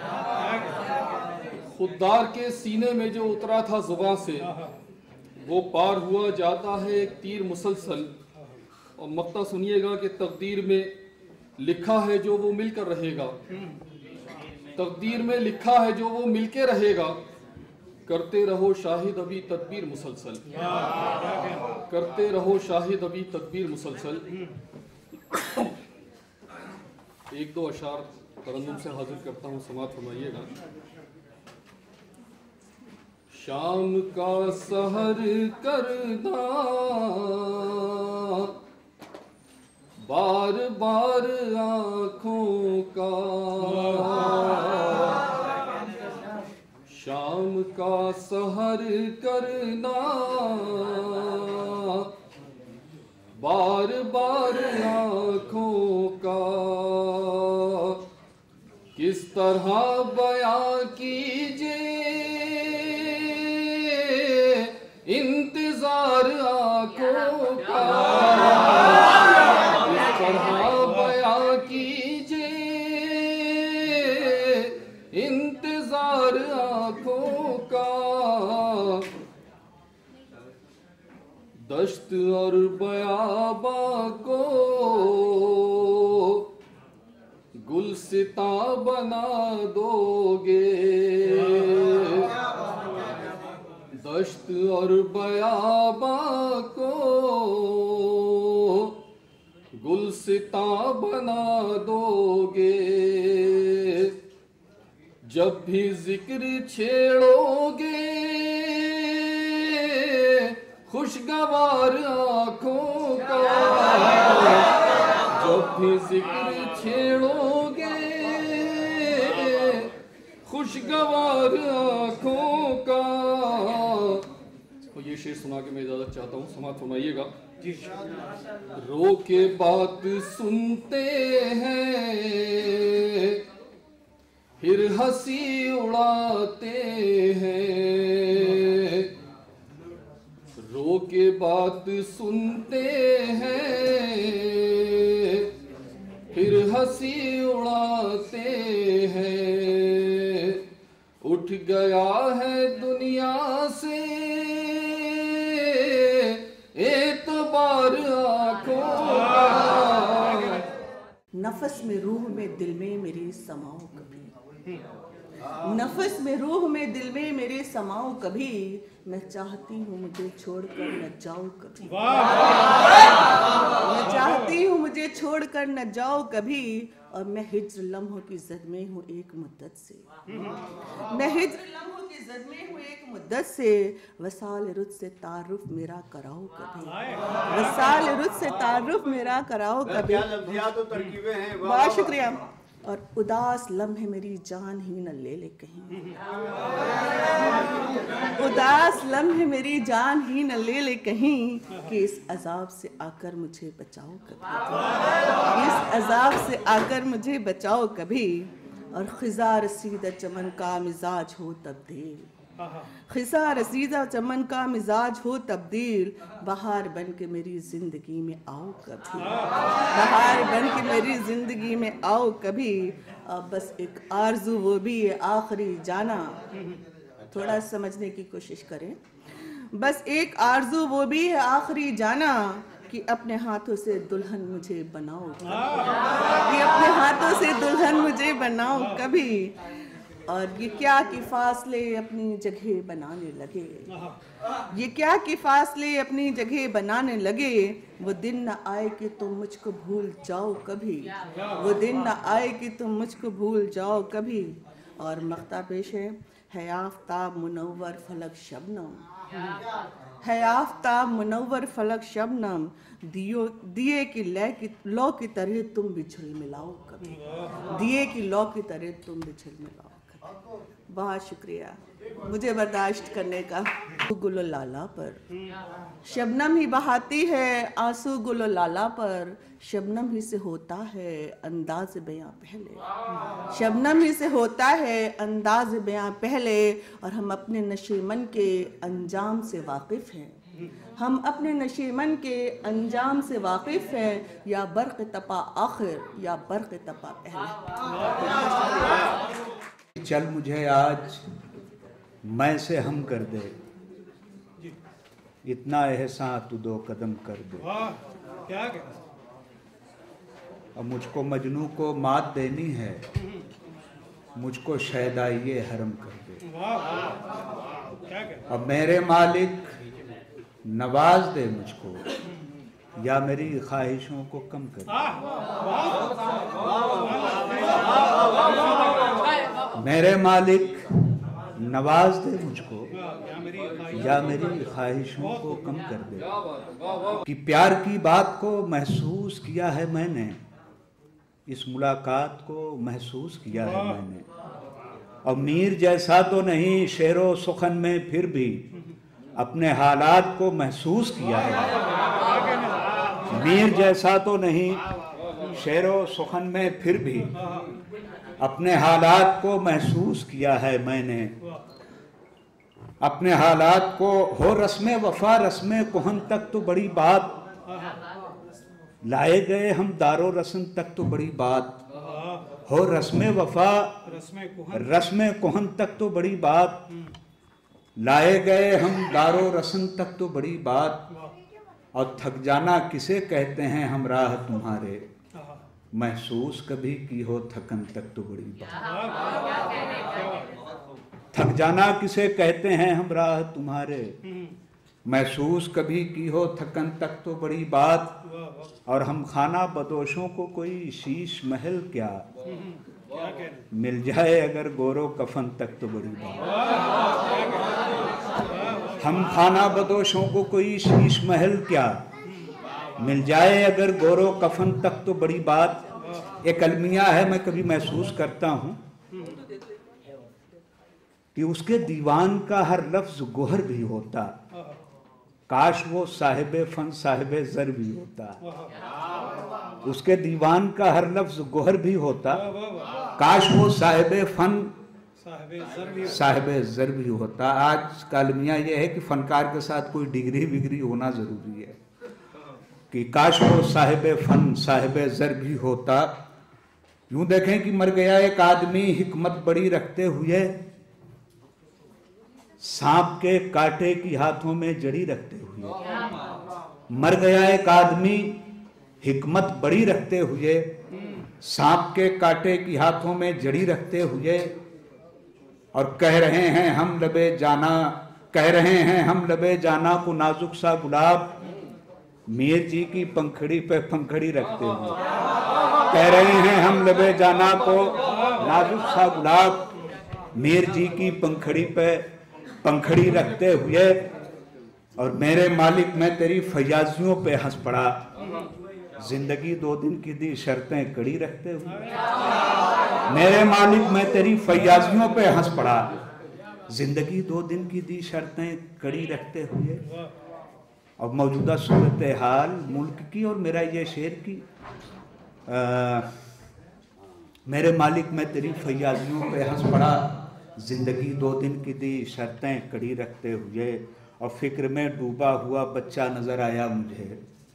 खुददार के सीने में जो उतरा था जुबां से, वो पार हुआ जाता है एक तीर मुसलसल। और मक्ता सुनिएगा कि तकदीर में लिखा है जो वो मिलकर रहेगा, तकदीर में लिखा है जो वो मिलके रहेगा। करते रहो शाहिद अभी तदबीर मुसलसल, करते रहो शाहिद अभी तदबीर मुसलसल। एक दो अशार तरन्नुम से हाजिर करता हूँ, समाअत फरमाइएगा। शाम का सहर करना बार बार आँखों का, शाम का सहर करना बार बार आँखों का, किस तरह बयां कीजिए इंतजार आँखों का, किस तरह बयां कीजिए इंतजार आँखों का। दश्त और बयाबा को गुलसिता बना दोगे, दश्त और बयाबा को गुलसिता बना दोगे। जब भी जिक्र छेड़ोगे खुशगवार आँखों का, जब भी जिक्र छेड़ोगे खुशगवार आँखों का। तो ये शेर सुना के मैं इजाजत चाहता हूँ, समाअत फरमाइएगा। रो के बात सुनते हैं फिर हंसी उड़ाते हैं, रो के बात सुनते हैं फिर हंसी उड़ाते हैं। उठ गया है दुनिया से एतबार आँखों का। नफस में रूह में दिल में मेरे समाओ कभी, नफस में रूह में दिल में मेरे समाओ कभी। मैं चाहती हूँ मुझे छोड़कर न जाओ कभी, मैं चाहती हूँ मुझे छोड़कर न जाओ कभी। और मैं हिज्र लम्हों की जद में हूँ एक मुद्दत से, मैं हिज्र लम्हों की जद में हूँ एक मुद्दत से। वसाल रुत से तारुफ मेरा कराओ कभी, वसाल रुत से तारुफ मेरा कराओ कभी। बहुत शुक्रिया। और उदास लम्हे मेरी जान ही न ले ले कहीं, उदास लम्हे मेरी जान ही न ले ले कहीं। कि इस अजाब से आकर मुझे बचाओ कभी, इस अजाब से आकर मुझे बचाओ कभी। और खिज़ा रसीदा चमन का मिजाज हो तब्दील, खिज़ा रसीदा चमन का मिजाज हो तब्दील। बहार बन के मेरी जिंदगी में आओ कभी, बहार बन के मेरी जिंदगी में आओ कभी। अब बस एक आरज़ू वो भी है आखिरी जाना, थोड़ा समझने की कोशिश करें। बस एक आरज़ू वो भी है आखिरी जाना, कि अपने हाथों से दुल्हन मुझे बनाओ कभी, कि अपने हाथों से दुल्हन मुझे बनाओ कभी। और ये क्या कि फासले अपनी जगह बनाने लगे, ये क्या कि फासले अपनी जगह बनाने लगे। वो दिन न आए कि तुम मुझको भूल जाओ कभी, वो दिन न आए कि तुम मुझको भूल जाओ कभी। और मख्ता पेश है आफ़ताब मुनव्वर फलक शबनम, है आफ़ताब मुनव्वर फलक शबनम, दिए की लौ की तरह तुम भी झिलमिलाओ कभी, दिए की लौ की तरह तुम भी झिलमिलाओ कभी। बहुत शुक्रिया मुझे बर्दाश्त करने का। गुलो लाला पर शबनम ही बहाती है आंसू, गुलो लाला पर शबनम ही से होता है अंदाज बयां पहले, शबनम ही से होता है अंदाज बयां पहले। और हम अपने नशीमन के अंजाम से वाकिफ हैं, हम अपने नशीमन के अंजाम से वाकिफ हैं। या बर्क़ तपा आखिर या बर्क़ तपा पहले। चल मुझे आज मैं से हम कर दे, इतना एहसान तू दो कदम कर दे। क्या अब मुझको मजनू को मात देनी है, मुझको शहदाइये हरम कर दे। अब मेरे मालिक नवाज दे मुझको, या मेरी ख्वाहिशों को कम कर दे। मेरे मालिक नवाज दे मुझको, या मेरी ख्वाहिशों को कम कर दे। कि प्यार की बात को महसूस किया है मैंने, इस मुलाकात को महसूस किया है मैंने। और मीर जैसा तो नहीं शेरो सुखन में, फिर भी अपने हालात को महसूस किया है। मीर जैसा तो नहीं शेरो सुखन में, फिर भी अपने हालात को महसूस किया है मैंने। अपने हालात को हो रस्मे वफा रस्मे कोहन तक तो बड़ी बात, लाए गए हम दारो रस्म तक तो बड़ी बात। हो रस्मे वफा रस्मे कोहन तक तो बड़ी बात, लाए गए हम दारो रस्म तक तो बड़ी बात। और थक जाना किसे कहते हैं हम राह तुम्हारे, महसूस कभी की हो थकन तक तो बड़ी बात। थक जाना किसे कहते हैं हम राह तुम्हारे, महसूस कभी की हो थकन तक तो बड़ी बात। और हम खाना बदोशों को कोई शीश महल क्या, मिल जाए अगर गोरो कफन तक तो बड़ी बात। हम खाना बदोशों को कोई शीश महल क्या, मिल जाए अगर गोरो कफन तक तो बड़ी बात। एक अलमिया है, मैं कभी महसूस करता हूँ कि उसके दीवान का हर लफ्ज गोहर भी होता, काश वो साहिबे फन साहिबे जर भी होता। उसके दीवान का हर लफ्ज गोहर भी होता, काश वो साहिबे फन साहिबे जर भी होता। आज का अलमिया ये है कि फनकार के साथ कोई डिग्री विग्री होना जरूरी है, कि काश वो साहिबे फन साहिबे जर भी होता। यूं देखें कि मर गया एक आदमी हिकमत बड़ी रखते हुए, सांप के कांटे की हाथों में जड़ी रखते हुए। मर गया एक आदमी हिकमत बड़ी रखते हुए, सांप के कांटे की हाथों में जड़ी रखते हुए। और कह रहे हैं हम लबे जाना, कह रहे हैं हम लबे जाना को नाजुक सा गुलाब, मीर जी की पंखड़ी पे पंखड़ी रखते हुए। कह रहे हैं हम लबे जाना को नाजुक सा गुलाब, मीर जी की पंखड़ी पे पंखड़ी रखते हुए। और मेरे मालिक मैं तेरी फयाजियों पे हंस पड़ा, जिंदगी 2 दिन की दी शर्तें कड़ी रखते हुए। मेरे मालिक मैं तेरी फयाजियों पे हंस पड़ा, जिंदगी 2 दिन की दी शर्तें कड़ी रखते हुए। अब मौजूदा सूरत हाल मुल्क की और मेरा ये शेर की, मेरे मालिक मैं तेरी फयाजियों पे हंस पड़ा, जिंदगी 2 दिन की दी शर्तें कड़ी रखते हुए। और फिक्र में डूबा हुआ बच्चा नजर आया मुझे,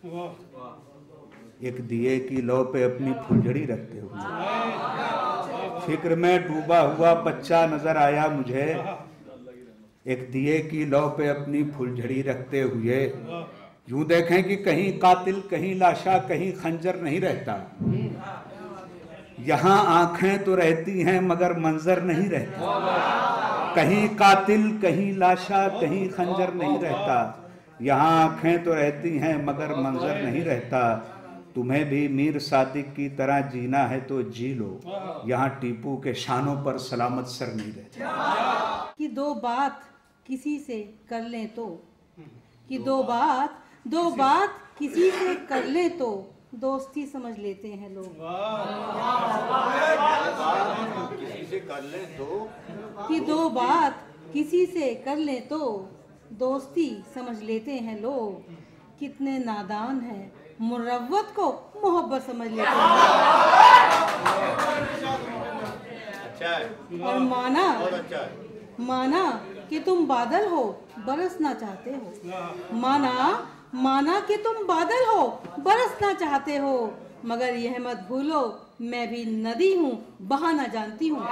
एक दिए की लौ पे अपनी फुलझड़ी रखते हुए। फिक्र में डूबा हुआ बच्चा नजर आया मुझे, एक दिए की लौ पे अपनी फुलझड़ी रखते हुए। यूं देखें कि कहीं कातिल कहीं लाशा कहीं खंजर नहीं रहता, यहाँ आंखें तो रहती हैं मगर मंजर नहीं रहता। कहीं कातिल, कहीं लाशा, कहीं खंजर नहीं रहता। यहाँ आंखें तो रहती हैं मगर मंजर नहीं रहता। तुम्हें भी मीर सादिक की तरह जीना है तो जी लो, यहाँ टीपू के शानों पर सलामत सर नहीं रहता। कि दो बात किसी से कर लें तो, कि दो बात किसी से कर लें तो दोस्ती समझ लेते हैं लोग। किसी से कर लें तो, कि दो बात किसी से कर लें तो दोस्ती समझ लेते हैं लोग। कितने नादान हैं, मुरव्वत को मोहब्बत समझ लेते हैं। अच्छा है। और बहुत अच्छा है। माना कि तुम बादल हो बरसना चाहते हो। माना कि तुम बादल हो बरसना चाहते हो, मगर यह मत भूलो मैं भी नदी हूँ, बहाना जानती हूँ।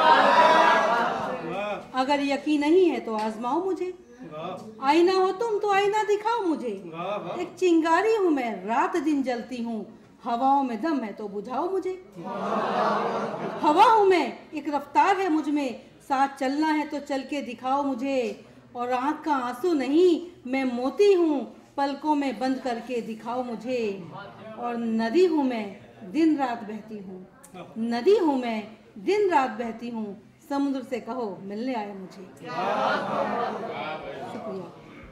अगर यकीन नहीं है तो आजमाओ मुझे, आईना हो तुम तो आईना दिखाओ मुझे। एक चिंगारी हूँ मैं, रात दिन जलती हूँ, हवाओं में दम है तो बुझाओ मुझे। हवा हूँ मैं, एक रफ्तार है मुझ में, साथ चलना है तो चल के दिखाओ मुझे। और आँख का आंसू नहीं मैं मोती हूँ, पलकों में बंद करके दिखाओ मुझे। और नदी हूँ मैं, दिन रात बहती हूँ, नदी हूँ मैं, दिन रात बहती हूँ, समुद्र से कहो मिलने आए मुझे। शुक्रिया।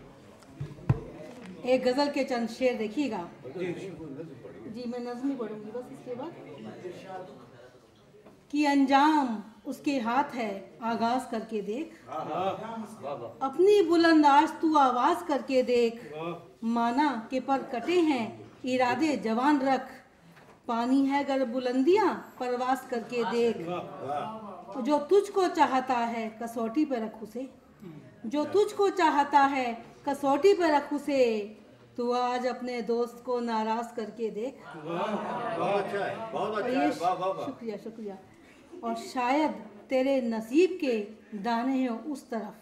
एक गजल के चंद शेर देखिएगा जी, मैं नज़्म ही पढ़ूंगी बस इसके बाद। कि अंजाम उसके हाथ है आगाज करके देख, अपनी बुलंद आज तू आवाज करके देख। माना के पर कटे हैं इरादे जवान रख, पानी है गर बुलंदियां परवास करके देख। जो तुझको चाहता है कसौटी पे रख उसे, जो तुझको चाहता है कसौटी पे रख उसे। तू आज अपने दोस्त को नाराज करके देख। बहुत अच्छा है, बहुत अच्छा है। वाह वाह वाह। शुक्रिया शुक्रिया। और शायद तेरे नसीब के दाने हो उस तरफ,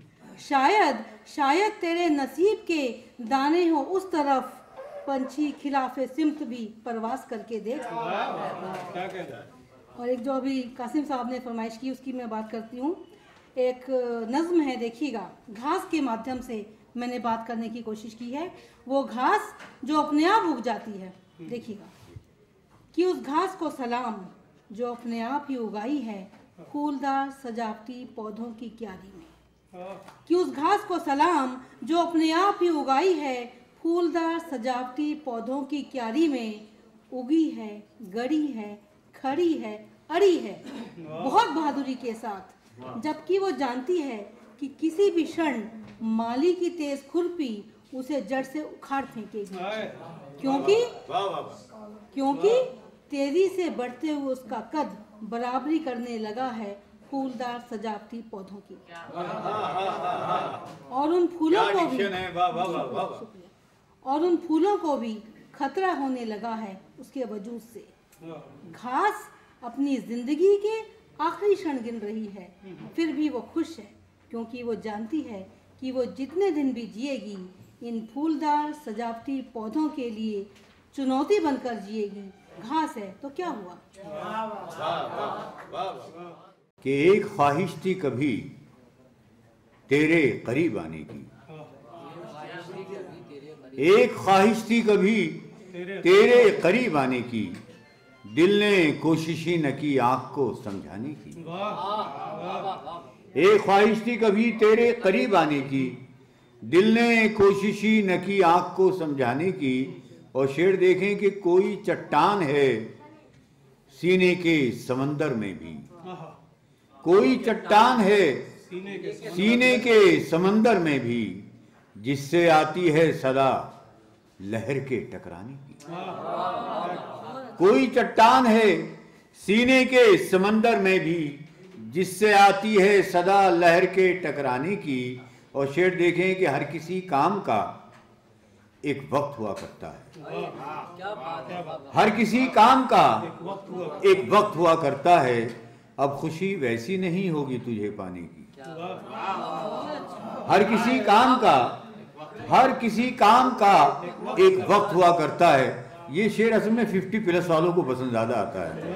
शायद तेरे नसीब के दाने हो उस तरफ, पंछी खिलाफे सिमत भी परवास करके देख। क्या कहता है? और एक जो अभी कासिम साहब ने फरमाइश की उसकी मैं बात करती हूँ। एक नज़्म है देखिएगा, घास के माध्यम से मैंने बात करने की कोशिश की है। वो घास जो अपने आप उग जाती है, देखिएगा। कि उस घास को सलाम जो अपने आप ही उगाई है फूलदार सजावटी पौधों की क्यारी में। कि उस घास को सलाम जो अपने आप ही उगाई है फूलदार सजावटी पौधों की क्यारी में। उगी है, गड़ी है, खड़ी है, अड़ी है बहुत बहादुरी के साथ, जबकि वो जानती है कि किसी भी क्षण माली की तेज खुरपी उसे जड़ से उखाड़ फेंकेगी। क्योंकि तेजी से बढ़ते हुए उसका कद बराबरी करने लगा है फूलदार सजावटी पौधों की। और उन फूलों को भी और उन फूलों को भी खतरा होने लगा है उसके वजूद से। घास अपनी जिंदगी के आखिरी क्षण गिन रही है, फिर भी वो खुश है क्योंकि वो जानती है कि वो जितने दिन भी जिएगी इन फूलदार सजावटी पौधों के लिए चुनौती बनकर जिएगी। घास है तो क्या हुआ। कि एक ख्वाहिश थी कभी तेरे करीब आने की, एक ख्वाहिश थी कभी तेरे करीब आने की, दिल ने कोशिश ही न की आँख को समझाने की। एक ख्वाहिश थी कभी तेरे करीब आने की, दिल ने कोशिश ही न की आँख को समझाने की। और शेर देखें कि कोई चट्टान है सीने के समंदर में भी, कोई चट्टान है सीने के समंदर में भी, जिससे आती है सदा लहर के टकराने की। कोई चट्टान है सीने के समंदर में भी, जिससे आती है सदा लहर के टकराने की। और शेर देखें कि हर किसी काम का एक वक्त हुआ करता है, हर किसी काम का एक वक्त हुआ करता है। अब खुशी वैसी नहीं होगी तुझे पाने की। हर किसी काम का एक वक्त हुआ करता है। ये शेर असल में 50+ वालों को पसंद ज्यादा आता है।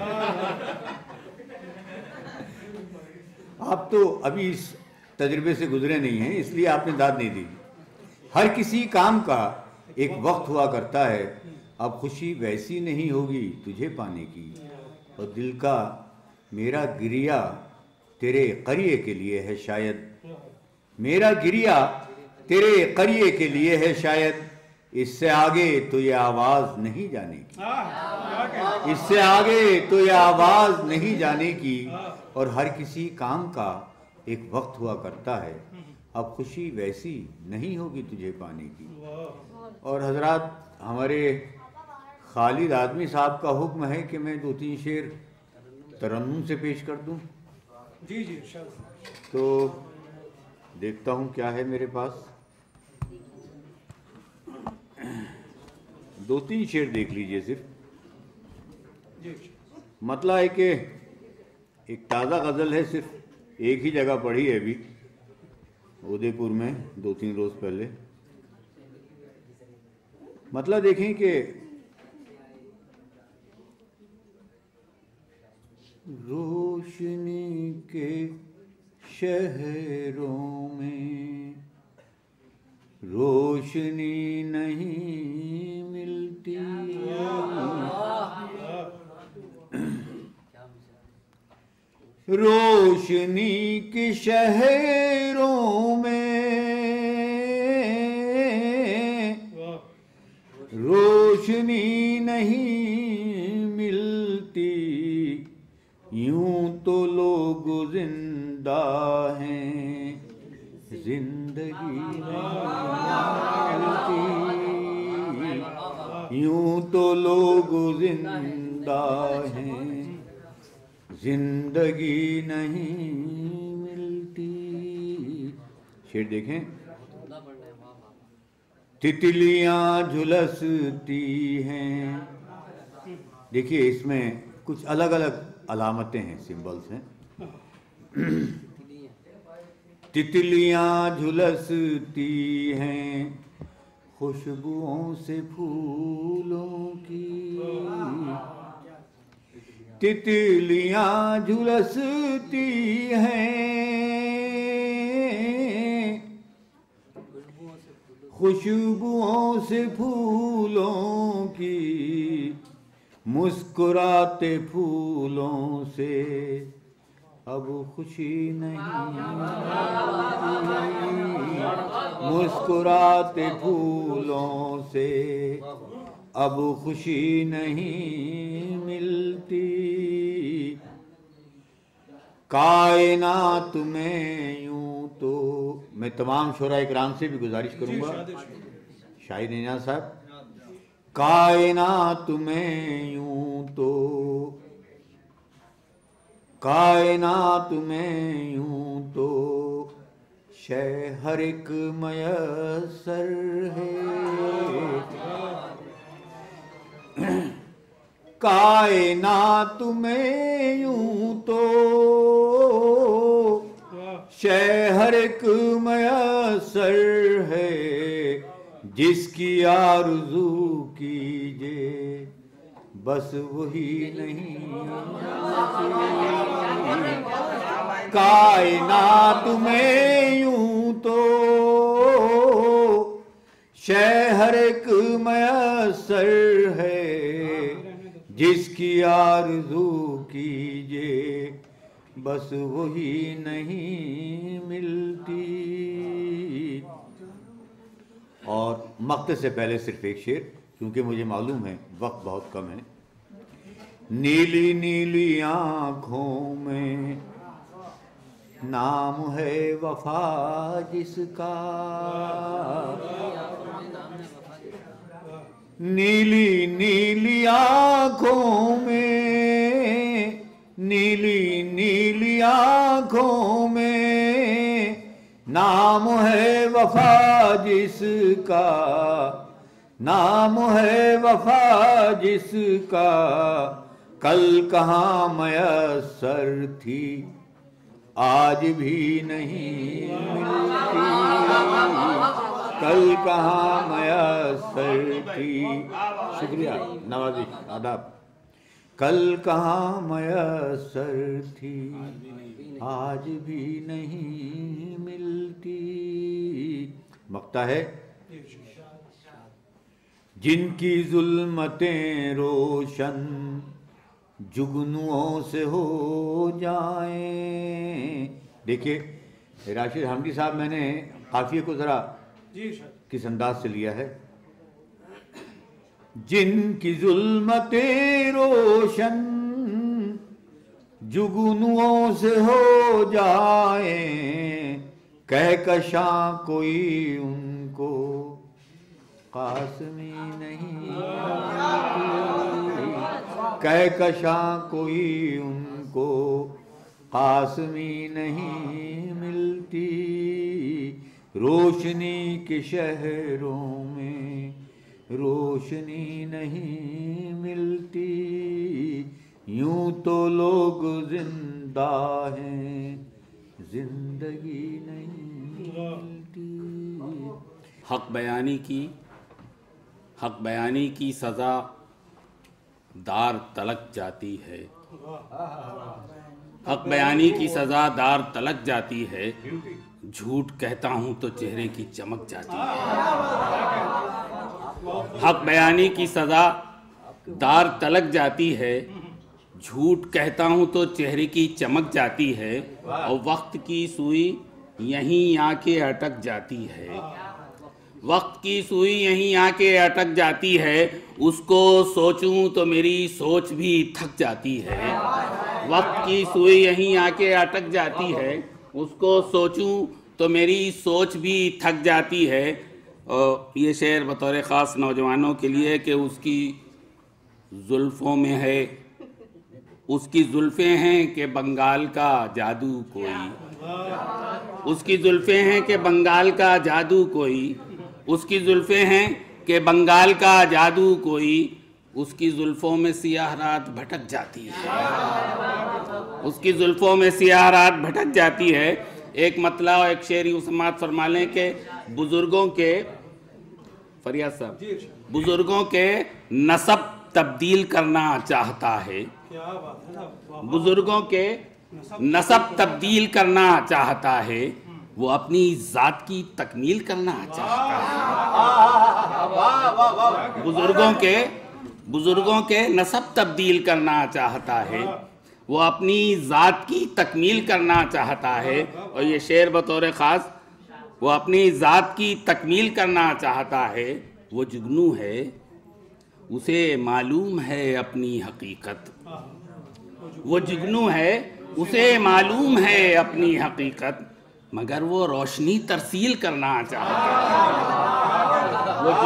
आप तो अभी इस तजुर्बे से गुजरे नहीं हैं, इसलिए आपने दाद नहीं दी। हर किसी काम का एक वक्त हुआ करता है, अब खुशी वैसी नहीं होगी तुझे पाने की। और दिल का मेरा गिरिया तेरे करिए के लिए है शायद, मेरा गिरिया तेरे करिए के लिए है शायद। इससे आगे तो ये आवाज नहीं जाने की, इससे आगे तो ये आवाज नहीं जाने की। और हर किसी काम का एक वक्त हुआ करता है, अब खुशी वैसी नहीं होगी तुझे पाने की। और हजरात, हमारे खालिद आदमी साहब का हुक्म है कि मैं 2-3 शेर तरन्नुम से पेश कर दूं। जी जी। तो देखता हूं क्या है मेरे पास। 2-3 शेर देख लीजिए सिर्फ। मतलब है कि एक ताज़ा गज़ल है, सिर्फ एक ही जगह पढ़ी है अभी उदयपुर में 2-3 रोज पहले। मतलब देखें कि रोशनी के शहरों में रोशनी नहीं मिलती, रोशनी के शहरों में रोशनी नहीं मिलती, यूं तो लोग जिंदा हैं जिंदगी मिलती, यूं तो लोग जिंदा हैं जिंदगी नहीं मिलती। शेर देखें। तितलियां झुलसती हैं, देखिए इसमें कुछ अलग अलग अलामतें हैं, सिंबल्स हैं। तितलियां झुलसती हैं खुशबुओं से फूलों की, तितलियां झुलसती हैं खुशबुओं से फूलों की, मुस्कुराते फूलों से अब खुशी नहीं, मुस्कुराते फूलों से अब खुशी नहीं मिलती। कायनात में यूं तो, मैं तमाम शोरा इकराम से भी गुजारिश करूंगा, शाहिद नियाज़ साहब, कायनात में यूं तो, कायनात में यूं तो शय हर एक मयसर है, कायनात में यूं तो शय हर एक मयसर है, जिसकी आरज़ू कीजिए बस वही नहीं, कायनात में यूं तो शय हर एक मयसर है, जिसकी आरज़ू कीजिए बस वही नहीं मिलती। और मक्ते से पहले सिर्फ एक शेर, क्योंकि मुझे मालूम है वक्त बहुत कम है। नीली नीली आँखों में नाम है वफा जिसका, नीली नीली आँखों में, नीली नीली आँखों में नाम है वफा जिसका, नाम है वफा जिसका, कल कहाँ मयसर थी आज भी नहीं मिलती, कल कहाँ मयसर थी। शुक्रिया नवाजी, आदाब। कल कहाँ मयसर थी, आज भी नहीं मिलती। मक्ता है, जिनकी जुल्मतें रोशन जुगनुओं से हो जाएं। देखिए राशिद हमदी साहब, मैंने काफिये को जरा किस अंदाज से लिया है। जिनकी जुल्मतें रोशन जुगनुओं से हो जाएं, कहकशां कोई उनको कासमी नहीं, कहकशां कोई उनको कासमी नहीं मिलती। रोशनी के शहरों में रोशनी नहीं मिलती, यूं तो लोग जिंदा हैं, जिंदगी नहीं मिलती। हक बयानी की सज़ा दार तलक जाती है। हक बयानी की सज़ा दार तलक जाती है, झूठ कहता हूँ तो चेहरे की चमक जाती है। हक बयानी की सज़ा दार तलक जाती है, झूठ कहता हूँ तो चेहरे की चमक जाती है, और वक्त की सुई यहीं आके अटक जाती है। वक्त की सुई यहीं आके अटक जाती है, उसको सोचूं तो मेरी सोच भी थक जाती है। वक्त की सुई यहीं आके अटक जाती है, उसको सोचूं तो मेरी सोच भी थक जाती है। और ये शेर बतौर ख़ास नौजवानों के लिए कि उसकी जुल्फ़ों में है, उसकी जुल्फ़ें हैं कि बंगाल का जादू कोई। उसकी जुल्फ़ें हैं कि बंगाल का जादू कोई। उसकी जुल्फ़ें हैं कि बंगाल का जादू कोई। उसकी जुल्फ़ों में सियाह रात भटक जाती है। उसकी जुल्फ़ों में सियाह रात भटक जाती है। एक मतलब और एक शेर यूँ समात फरमा लें कि बुज़ुर्गों के, फरियाद साहब, बुज़ुर्गों के नसब तब्दील करना चाहता है। बुज़ुर्गों के नसब तब्दील करना चाहता है, वो अपनी ज़ात की तकमील करना चाहता है। बुज़ुर्गों के नसब तब्दील करना चाहता है, वो अपनी ज़ात की तकमील करना चाहता है। और ये शेर बतौर ख़ास, वो अपनी ज़ात की तकमील करना चाहता है। वो जुगनू है, उसे मालूम है अपनी हकीकत। वो जुगनू है, उसे मालूम है अपनी हकीकत, मगर वो रोशनी तरसील करना चाहता है। वो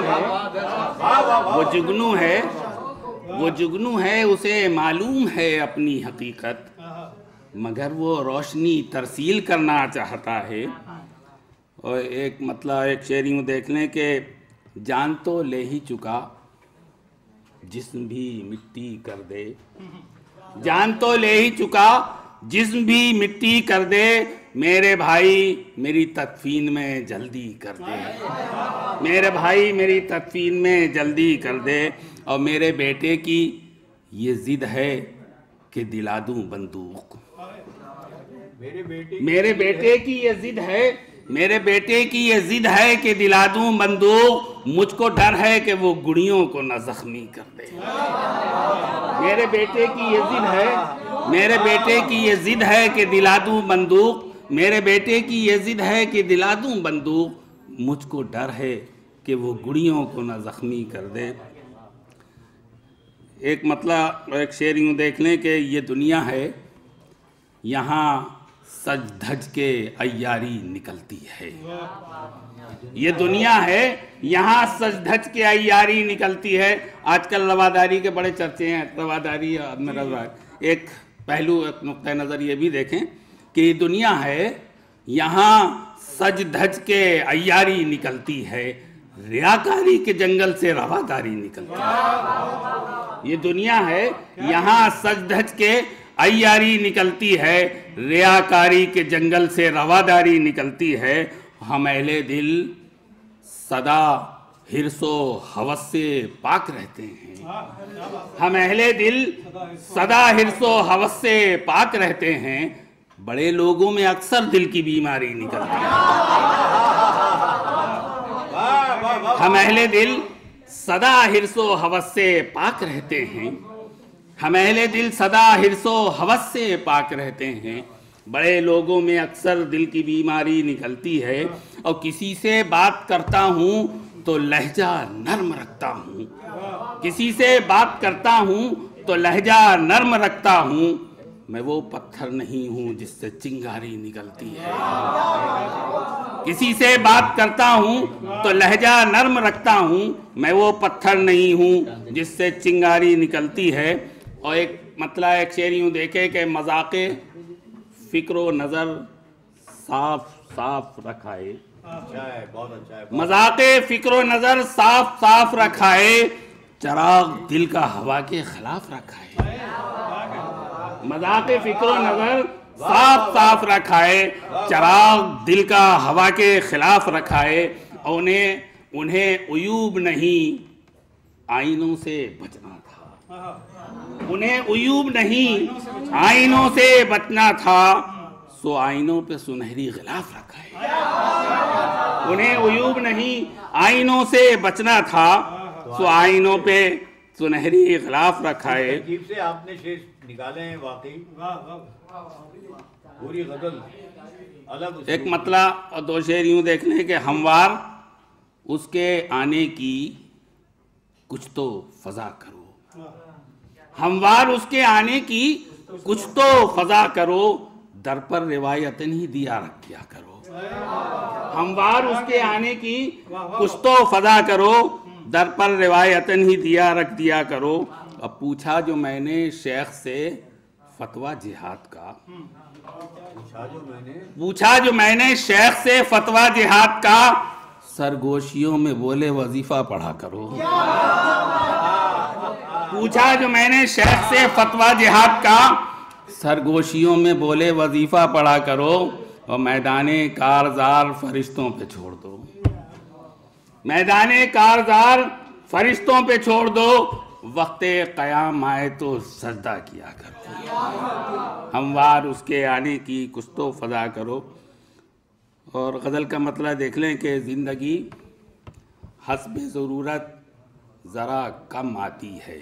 जुगनू है, उसे मालूम है अपनी हकीकत, मगर वो रोशनी तरसील करना चाहता है। और एक मतलब एक शेर यूँ देख लें कि जान तो ले ही चुका जिस्म भी मिट्टी कर दे। जान तो ले ही चुका जिस्म भी मिट्टी कर दे, मेरे भाई मेरी तदफीन में जल्दी कर दे। मेरे भाई मेरी तदफीन में जल्दी कर दे। और मेरे बेटे की ये ज़िद है कि दिला दूं बंदूक। मेरे बेटे की ये ज़िद है, मेरे बेटे की ये ज़िद है कि दिला दूं बंदूक। मुझको डर है कि वो गुड़ियों को न ज़ख्मी कर दे। मेरे बेटे की ये ज़िद है, मेरे बेटे की ये ज़िद है कि दिला दूं बंदूक। मेरे बेटे की ये ज़िद है कि दिला दूं बंदूक। मुझको डर है कि वो गुड़ियों को न ज़ख्मी कर दे। एक मतलब एक शेर यूँ देख लें कि ये दुनिया है, यहाँ सज धज के अय्यारी निकलती है। ये दुनिया है, यहाँ सज धज के अय्यारी निकलती है। आजकल रवादारी के बड़े चर्चे हैं। रवादारी एक पहलू, एक नुक्ता नज़र ये भी देखें कि दुनिया है, यहाँ सज धज के अय्यारी निकलती है, रियाकारी के जंगल से रवादारी निकलती है। ये दुनिया है, यहाँ सज धज के अय्यारी निकलती है, रियाकारी के जंगल से रवादारी निकलती है। हम अहले दिल सदा हिर्सो हवस से पाक रहते हैं। हम अहले दिल सदा हिर्सो हवस से पाक रहते हैं। बड़े लोगों में अक्सर दिल की बीमारी निकलती है। हम अहले दिल सदा हिर्सो हवस से पाक रहते हैं। हम अहले दिल सदा हिर्सो हवस से पाक रहते हैं। बड़े लोगों में अक्सर दिल की बीमारी निकलती है। और किसी से बात करता हूँ तो लहजा नर्म रखता हूँ। किसी से बात करता हूँ तो लहजा नर्म रखता हूँ। मैं वो पत्थर नहीं हूँ जिससे चिंगारी निकलती है। किसी से बात करता हूँ तो लहजा नर्म रखता हूँ। मैं वो पत्थर नहीं हूँ जिससे चिंगारी निकलती है। और एक मतलब एक शेर यूँ देखे कि मजाके फिक्रो नज़र साफ साफ रखाए। अच्छा है, बहुत अच्छा है। मजाके फिक्रो नज़र साफ साफ रखाए। चराग दिल का हवा के खिलाफ रखाए। मजाके फिक्रो नज़र साफ साफ रखाए। चराग दिल का हवा के खिलाफ रखाए। और उन्हें उयूब नहीं आईनों से बचना था। उन्हें उयूब नहीं आईनों से बचना था। सो आईनों पे सुनहरी गिलाफ रखा है। उन्हें उयूब नहीं आईनों से बचना था। सो आईनों पे सुनहरी गिलाफ रखा है। तरकीब से आपने शेर निकाले हैं, वाकई पूरी गजल अलग। एक मतलब और दो शेर यूं देख लें कि हमवार उसके आने की कुछ तो फजा करो। हमवार उसके आने की कुछ तो फजा करो। दर पर रिवायतन ही दिया रख दिया करो। हमवार उसके आने की कुछ तो फजा करो। दर पर रिवायतन ही दिया रख दिया करो। अब पूछा जो मैंने शेख से फतवा जिहाद का। पूछा जो मैंने शेख से फतवा जिहाद का। सरगोशियों में बोले वजीफा पढ़ा करो। पूछा जो मैंने शेख से फतवा जिहाद का। सरगोशियों में बोले वजीफा पढ़ा करो। और मैदाने कारजार फरिश्तों पे छोड़ दो। मैदाने कारजार फरिश्तों पे छोड़ दो। वक्ते क़याम आए तो सजदा किया करो। हमवार उसके आने की कुछ तो फजा करो। और गज़ल का मतलब देख लें कि ज़िंदगी हस्बे ज़रूरत ज़रा कम आती है।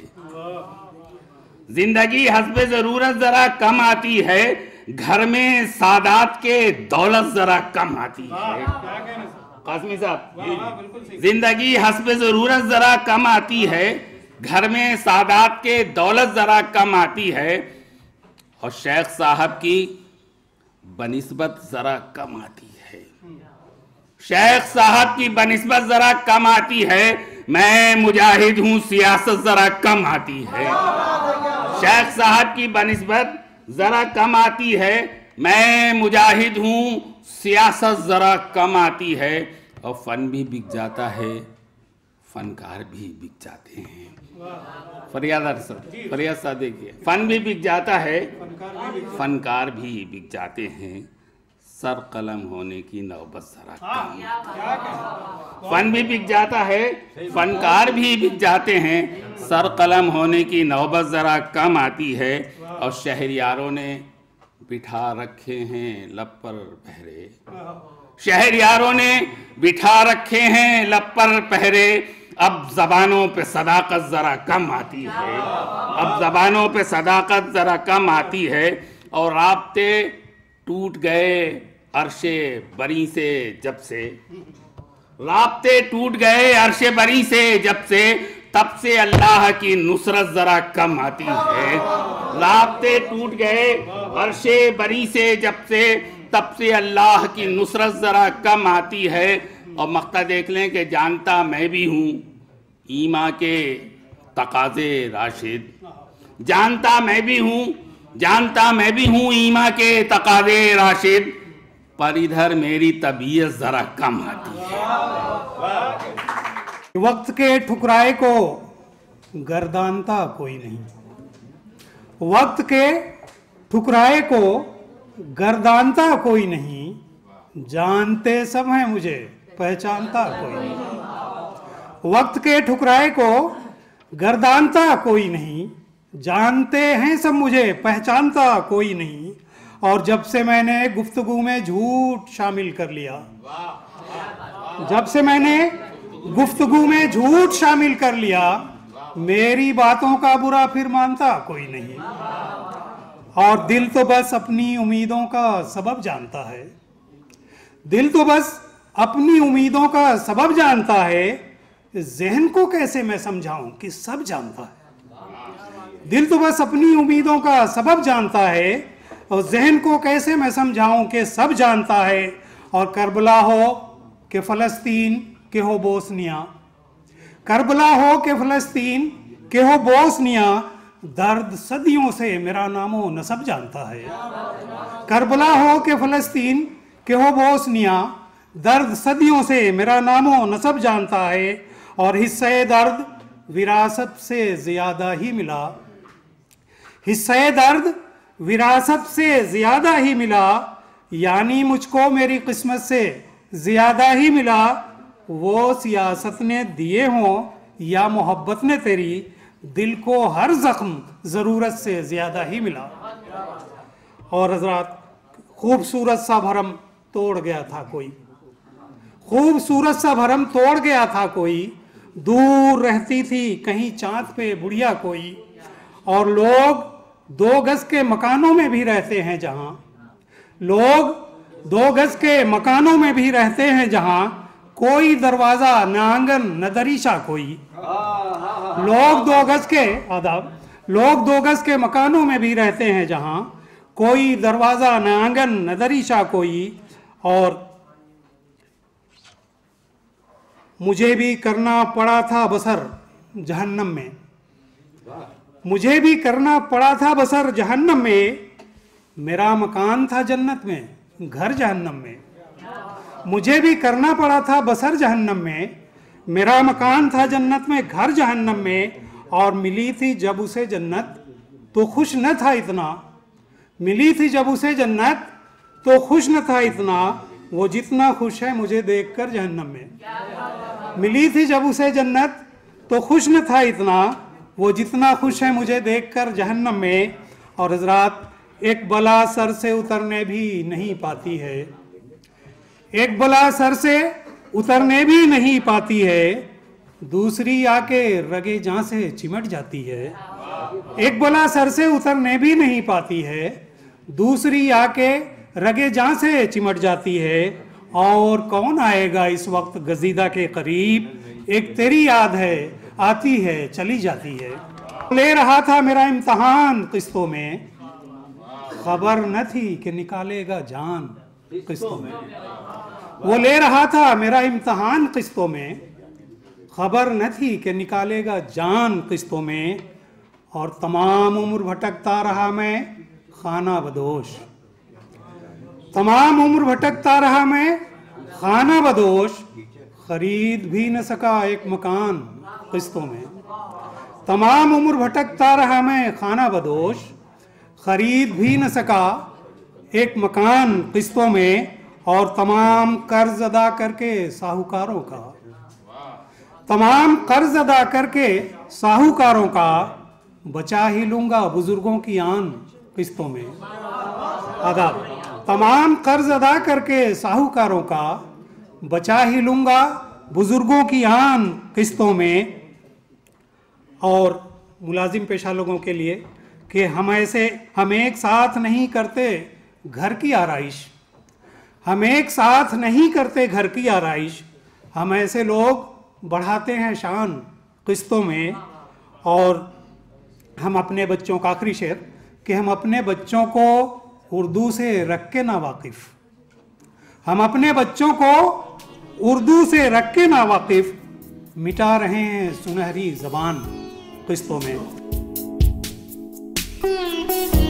जिंदगी हस्बे ज़रूरत ज़रा कम आती है। घर में सादात के दौलत ज़रा कम आती है। कासमी साहब, जिंदगी हस्बे ज़रूरत ज़रा कम आती है। घर में सादात के दौलत ज़रा कम आती है। और शेख साहब की बनिस्बत ज़रा कम आती है। शेख साहब की बनिस्बत ज़रा कम आती है। मैं मुजाहिद हूँ सियासत ज़रा कम आती है। शेख साहब की बनिस्बत ज़रा कम आती है। मैं मुजाहिद हूँ सियासत ज़रा कम आती है। और फ़न भी बिक जाता है, फ़नकार भी बिक जाते हैं। फरियाद साहब देखिए, फ़न भी बिक जाता है, फ़नकार भी बिक जाते हैं। सर कलम होने की नौबत ज़रा कम। फ़न भी बिक जाता है, फ़नकार भी बिक जाते हैं। सर कलम होने की नौबत ज़रा कम आती है। और शहरियारों ने बिठा रखे हैं लब पर पहरे। शहरियारों ने बिठा रखे हैं लब पर पहरे। अब ज़बानों पे सदाकत ज़रा कम आती है। अब ज़बानों पे सदाकत ज़रा कम आती है। और राब्ते टूट गए अर्शे बरी से जब से। राब्ते टूट गए अर्शे बरी से जब से। तब से अल्लाह की नुसरत ज़रा कम आती है। राब्ते टूट गए अर्शे बरी से जब से। तब से अल्लाह की नुसरत ज़रा कम आती है। और मक्ता देख लें कि जानता मैं भी हूँ ईमा के तकाज़े राशिद। जानता मैं भी हूँ ईमा के तकाज़े राशिद। पर इधर मेरी तबीयत ज़रा कम आती है। वक्त के ठुकराए को गर्दानता कोई नहीं। वक्त के ठुकराए को गर्दानता कोई नहीं। जानते सब हैं मुझे पहचानता कोई नहीं। वक्त के ठुकराए को गर्दानता कोई नहीं, जानते हैं सब मुझे पहचानता कोई नहीं। और जब से मैंने गुफ्तगू में झूठ शामिल कर लिया, जब से मैंने गुफ्तगू में झूठ शामिल कर लिया, मेरी बातों का बुरा फिर मानता कोई नहीं। और दिल तो बस अपनी उम्मीदों का सबब जानता है, दिल तो बस अपनी उम्मीदों का सबब जानता है। ज़हन को कैसे मैं समझाऊं कि सब जानता है। दिल तो बस अपनी उम्मीदों का सबब जानता है, और ज़हन को कैसे मैं समझाऊं कि सब जानता है। और करबला हो कि फ़लस्तीन के हो बोस्निया, करबला हो कि फ़लस्तीन के हो बोस्निया, दर्द सदियों से मेरा नामो नसब जानता है। करबला हो कि फ़लस्तीन के हो बोस्निया, दर्द सदियों से मेरा नामो नसब जानता है। और हिस्से दर्द विरासत से ज़्यादा ही मिला, हिस्से दर्द विरासत से ज़्यादा ही मिला, यानी मुझको मेरी किस्मत से ज़्यादा ही मिला। वो सियासत ने दिए हों या मोहब्बत ने तेरी, दिल को हर ज़ख्म ज़रूरत से ज़्यादा ही मिला। और हज़रात, खूबसूरत सा भरम तोड़ गया था कोई, खूबसूरत सा भरम तोड़ गया था कोई, दूर रहती थी कहीं चाँद पे बुढ़िया कोई। और लोग 2 गज के मकानों में भी रहते हैं जहाँ, लोग 2 गज के मकानों में भी रहते हैं जहाँ, कोई दरवाज़ा न आंगन न दरीचा कोई। लोग 2 गज के आदाब, लोग 2 गज के मकानों में भी रहते हैं जहाँ, कोई दरवाज़ा न आंगन न दरीचा कोई। और मुझे भी करना पड़ा था बसर जहन्नम में, मुझे भी करना पड़ा था बसर जहन्नम में, मेरा मकान था जन्नत में घर जहन्नम में। मुझे भी करना पड़ा था बसर जहन्नम में, मेरा मकान था जन्नत में घर जहन्नम में। और मिली थी जब उसे जन्नत तो खुश न था इतना, मिली थी जब उसे जन्नत तो खुश न था इतना, वो जितना खुश है मुझे देखकर जहन्नम में। मिली थी जब उसे जन्नत तो खुश न था इतना, वो जितना खुश है मुझे देखकर जहन्नम में। और हज़रात, एक बला सर से उतरने भी नहीं पाती है, एक बला सर से उतरने भी नहीं पाती है, दूसरी आके रगे जां से चिमट जाती है। एक बला सर से उतरने भी नहीं पाती है, दूसरी आके रगे जां से चिमट जाती है। और कौन आएगा इस वक्त गजीदा के करीब, एक तेरी याद है आती है चली जाती है। ले रहा था मेरा इम्तहान किस्तों में, खबर न थी कि निकालेगा जान किस्तों में। वो ले रहा था मेरा इम्तहान किस्तों में, खबर न थी कि निकालेगा जान किस्तों में। और तमाम उम्र भटकता रहा मैं खाना बदोश, तमाम उम्र भटकता रहा मैं खाना बदोश, खरीद भी न सका एक मकान किस्तों में। तमाम उम्र भटकता रहा मैं खाना बदोश, खरीद भी न सका एक मकान किस्तों में। और तमाम कर्ज अदा करके साहूकारों का, तमाम कर्ज अदा करके साहूकारों का, बचा ही लूंगा बुजुर्गों की आन किस्तों में। आदाब, तमाम कर्ज अदा करके साहूकारों का, बचा ही लूंगा बुजुर्गों की आन किस्तों में। और मुलाजिम पेशा लोगों के लिए कि हम एक साथ नहीं करते घर की आराइश, हम एक साथ नहीं करते घर की आराइश, हम ऐसे लोग बढ़ाते हैं शान किस्तों में। और हम अपने बच्चों का आखिरी शेर कि हम अपने बच्चों को उर्दू से रख के ना वाकिफ, हम अपने बच्चों को उर्दू से रख के ना वाकिफ, मिटा रहे हैं सुनहरी जबान किस्तों में।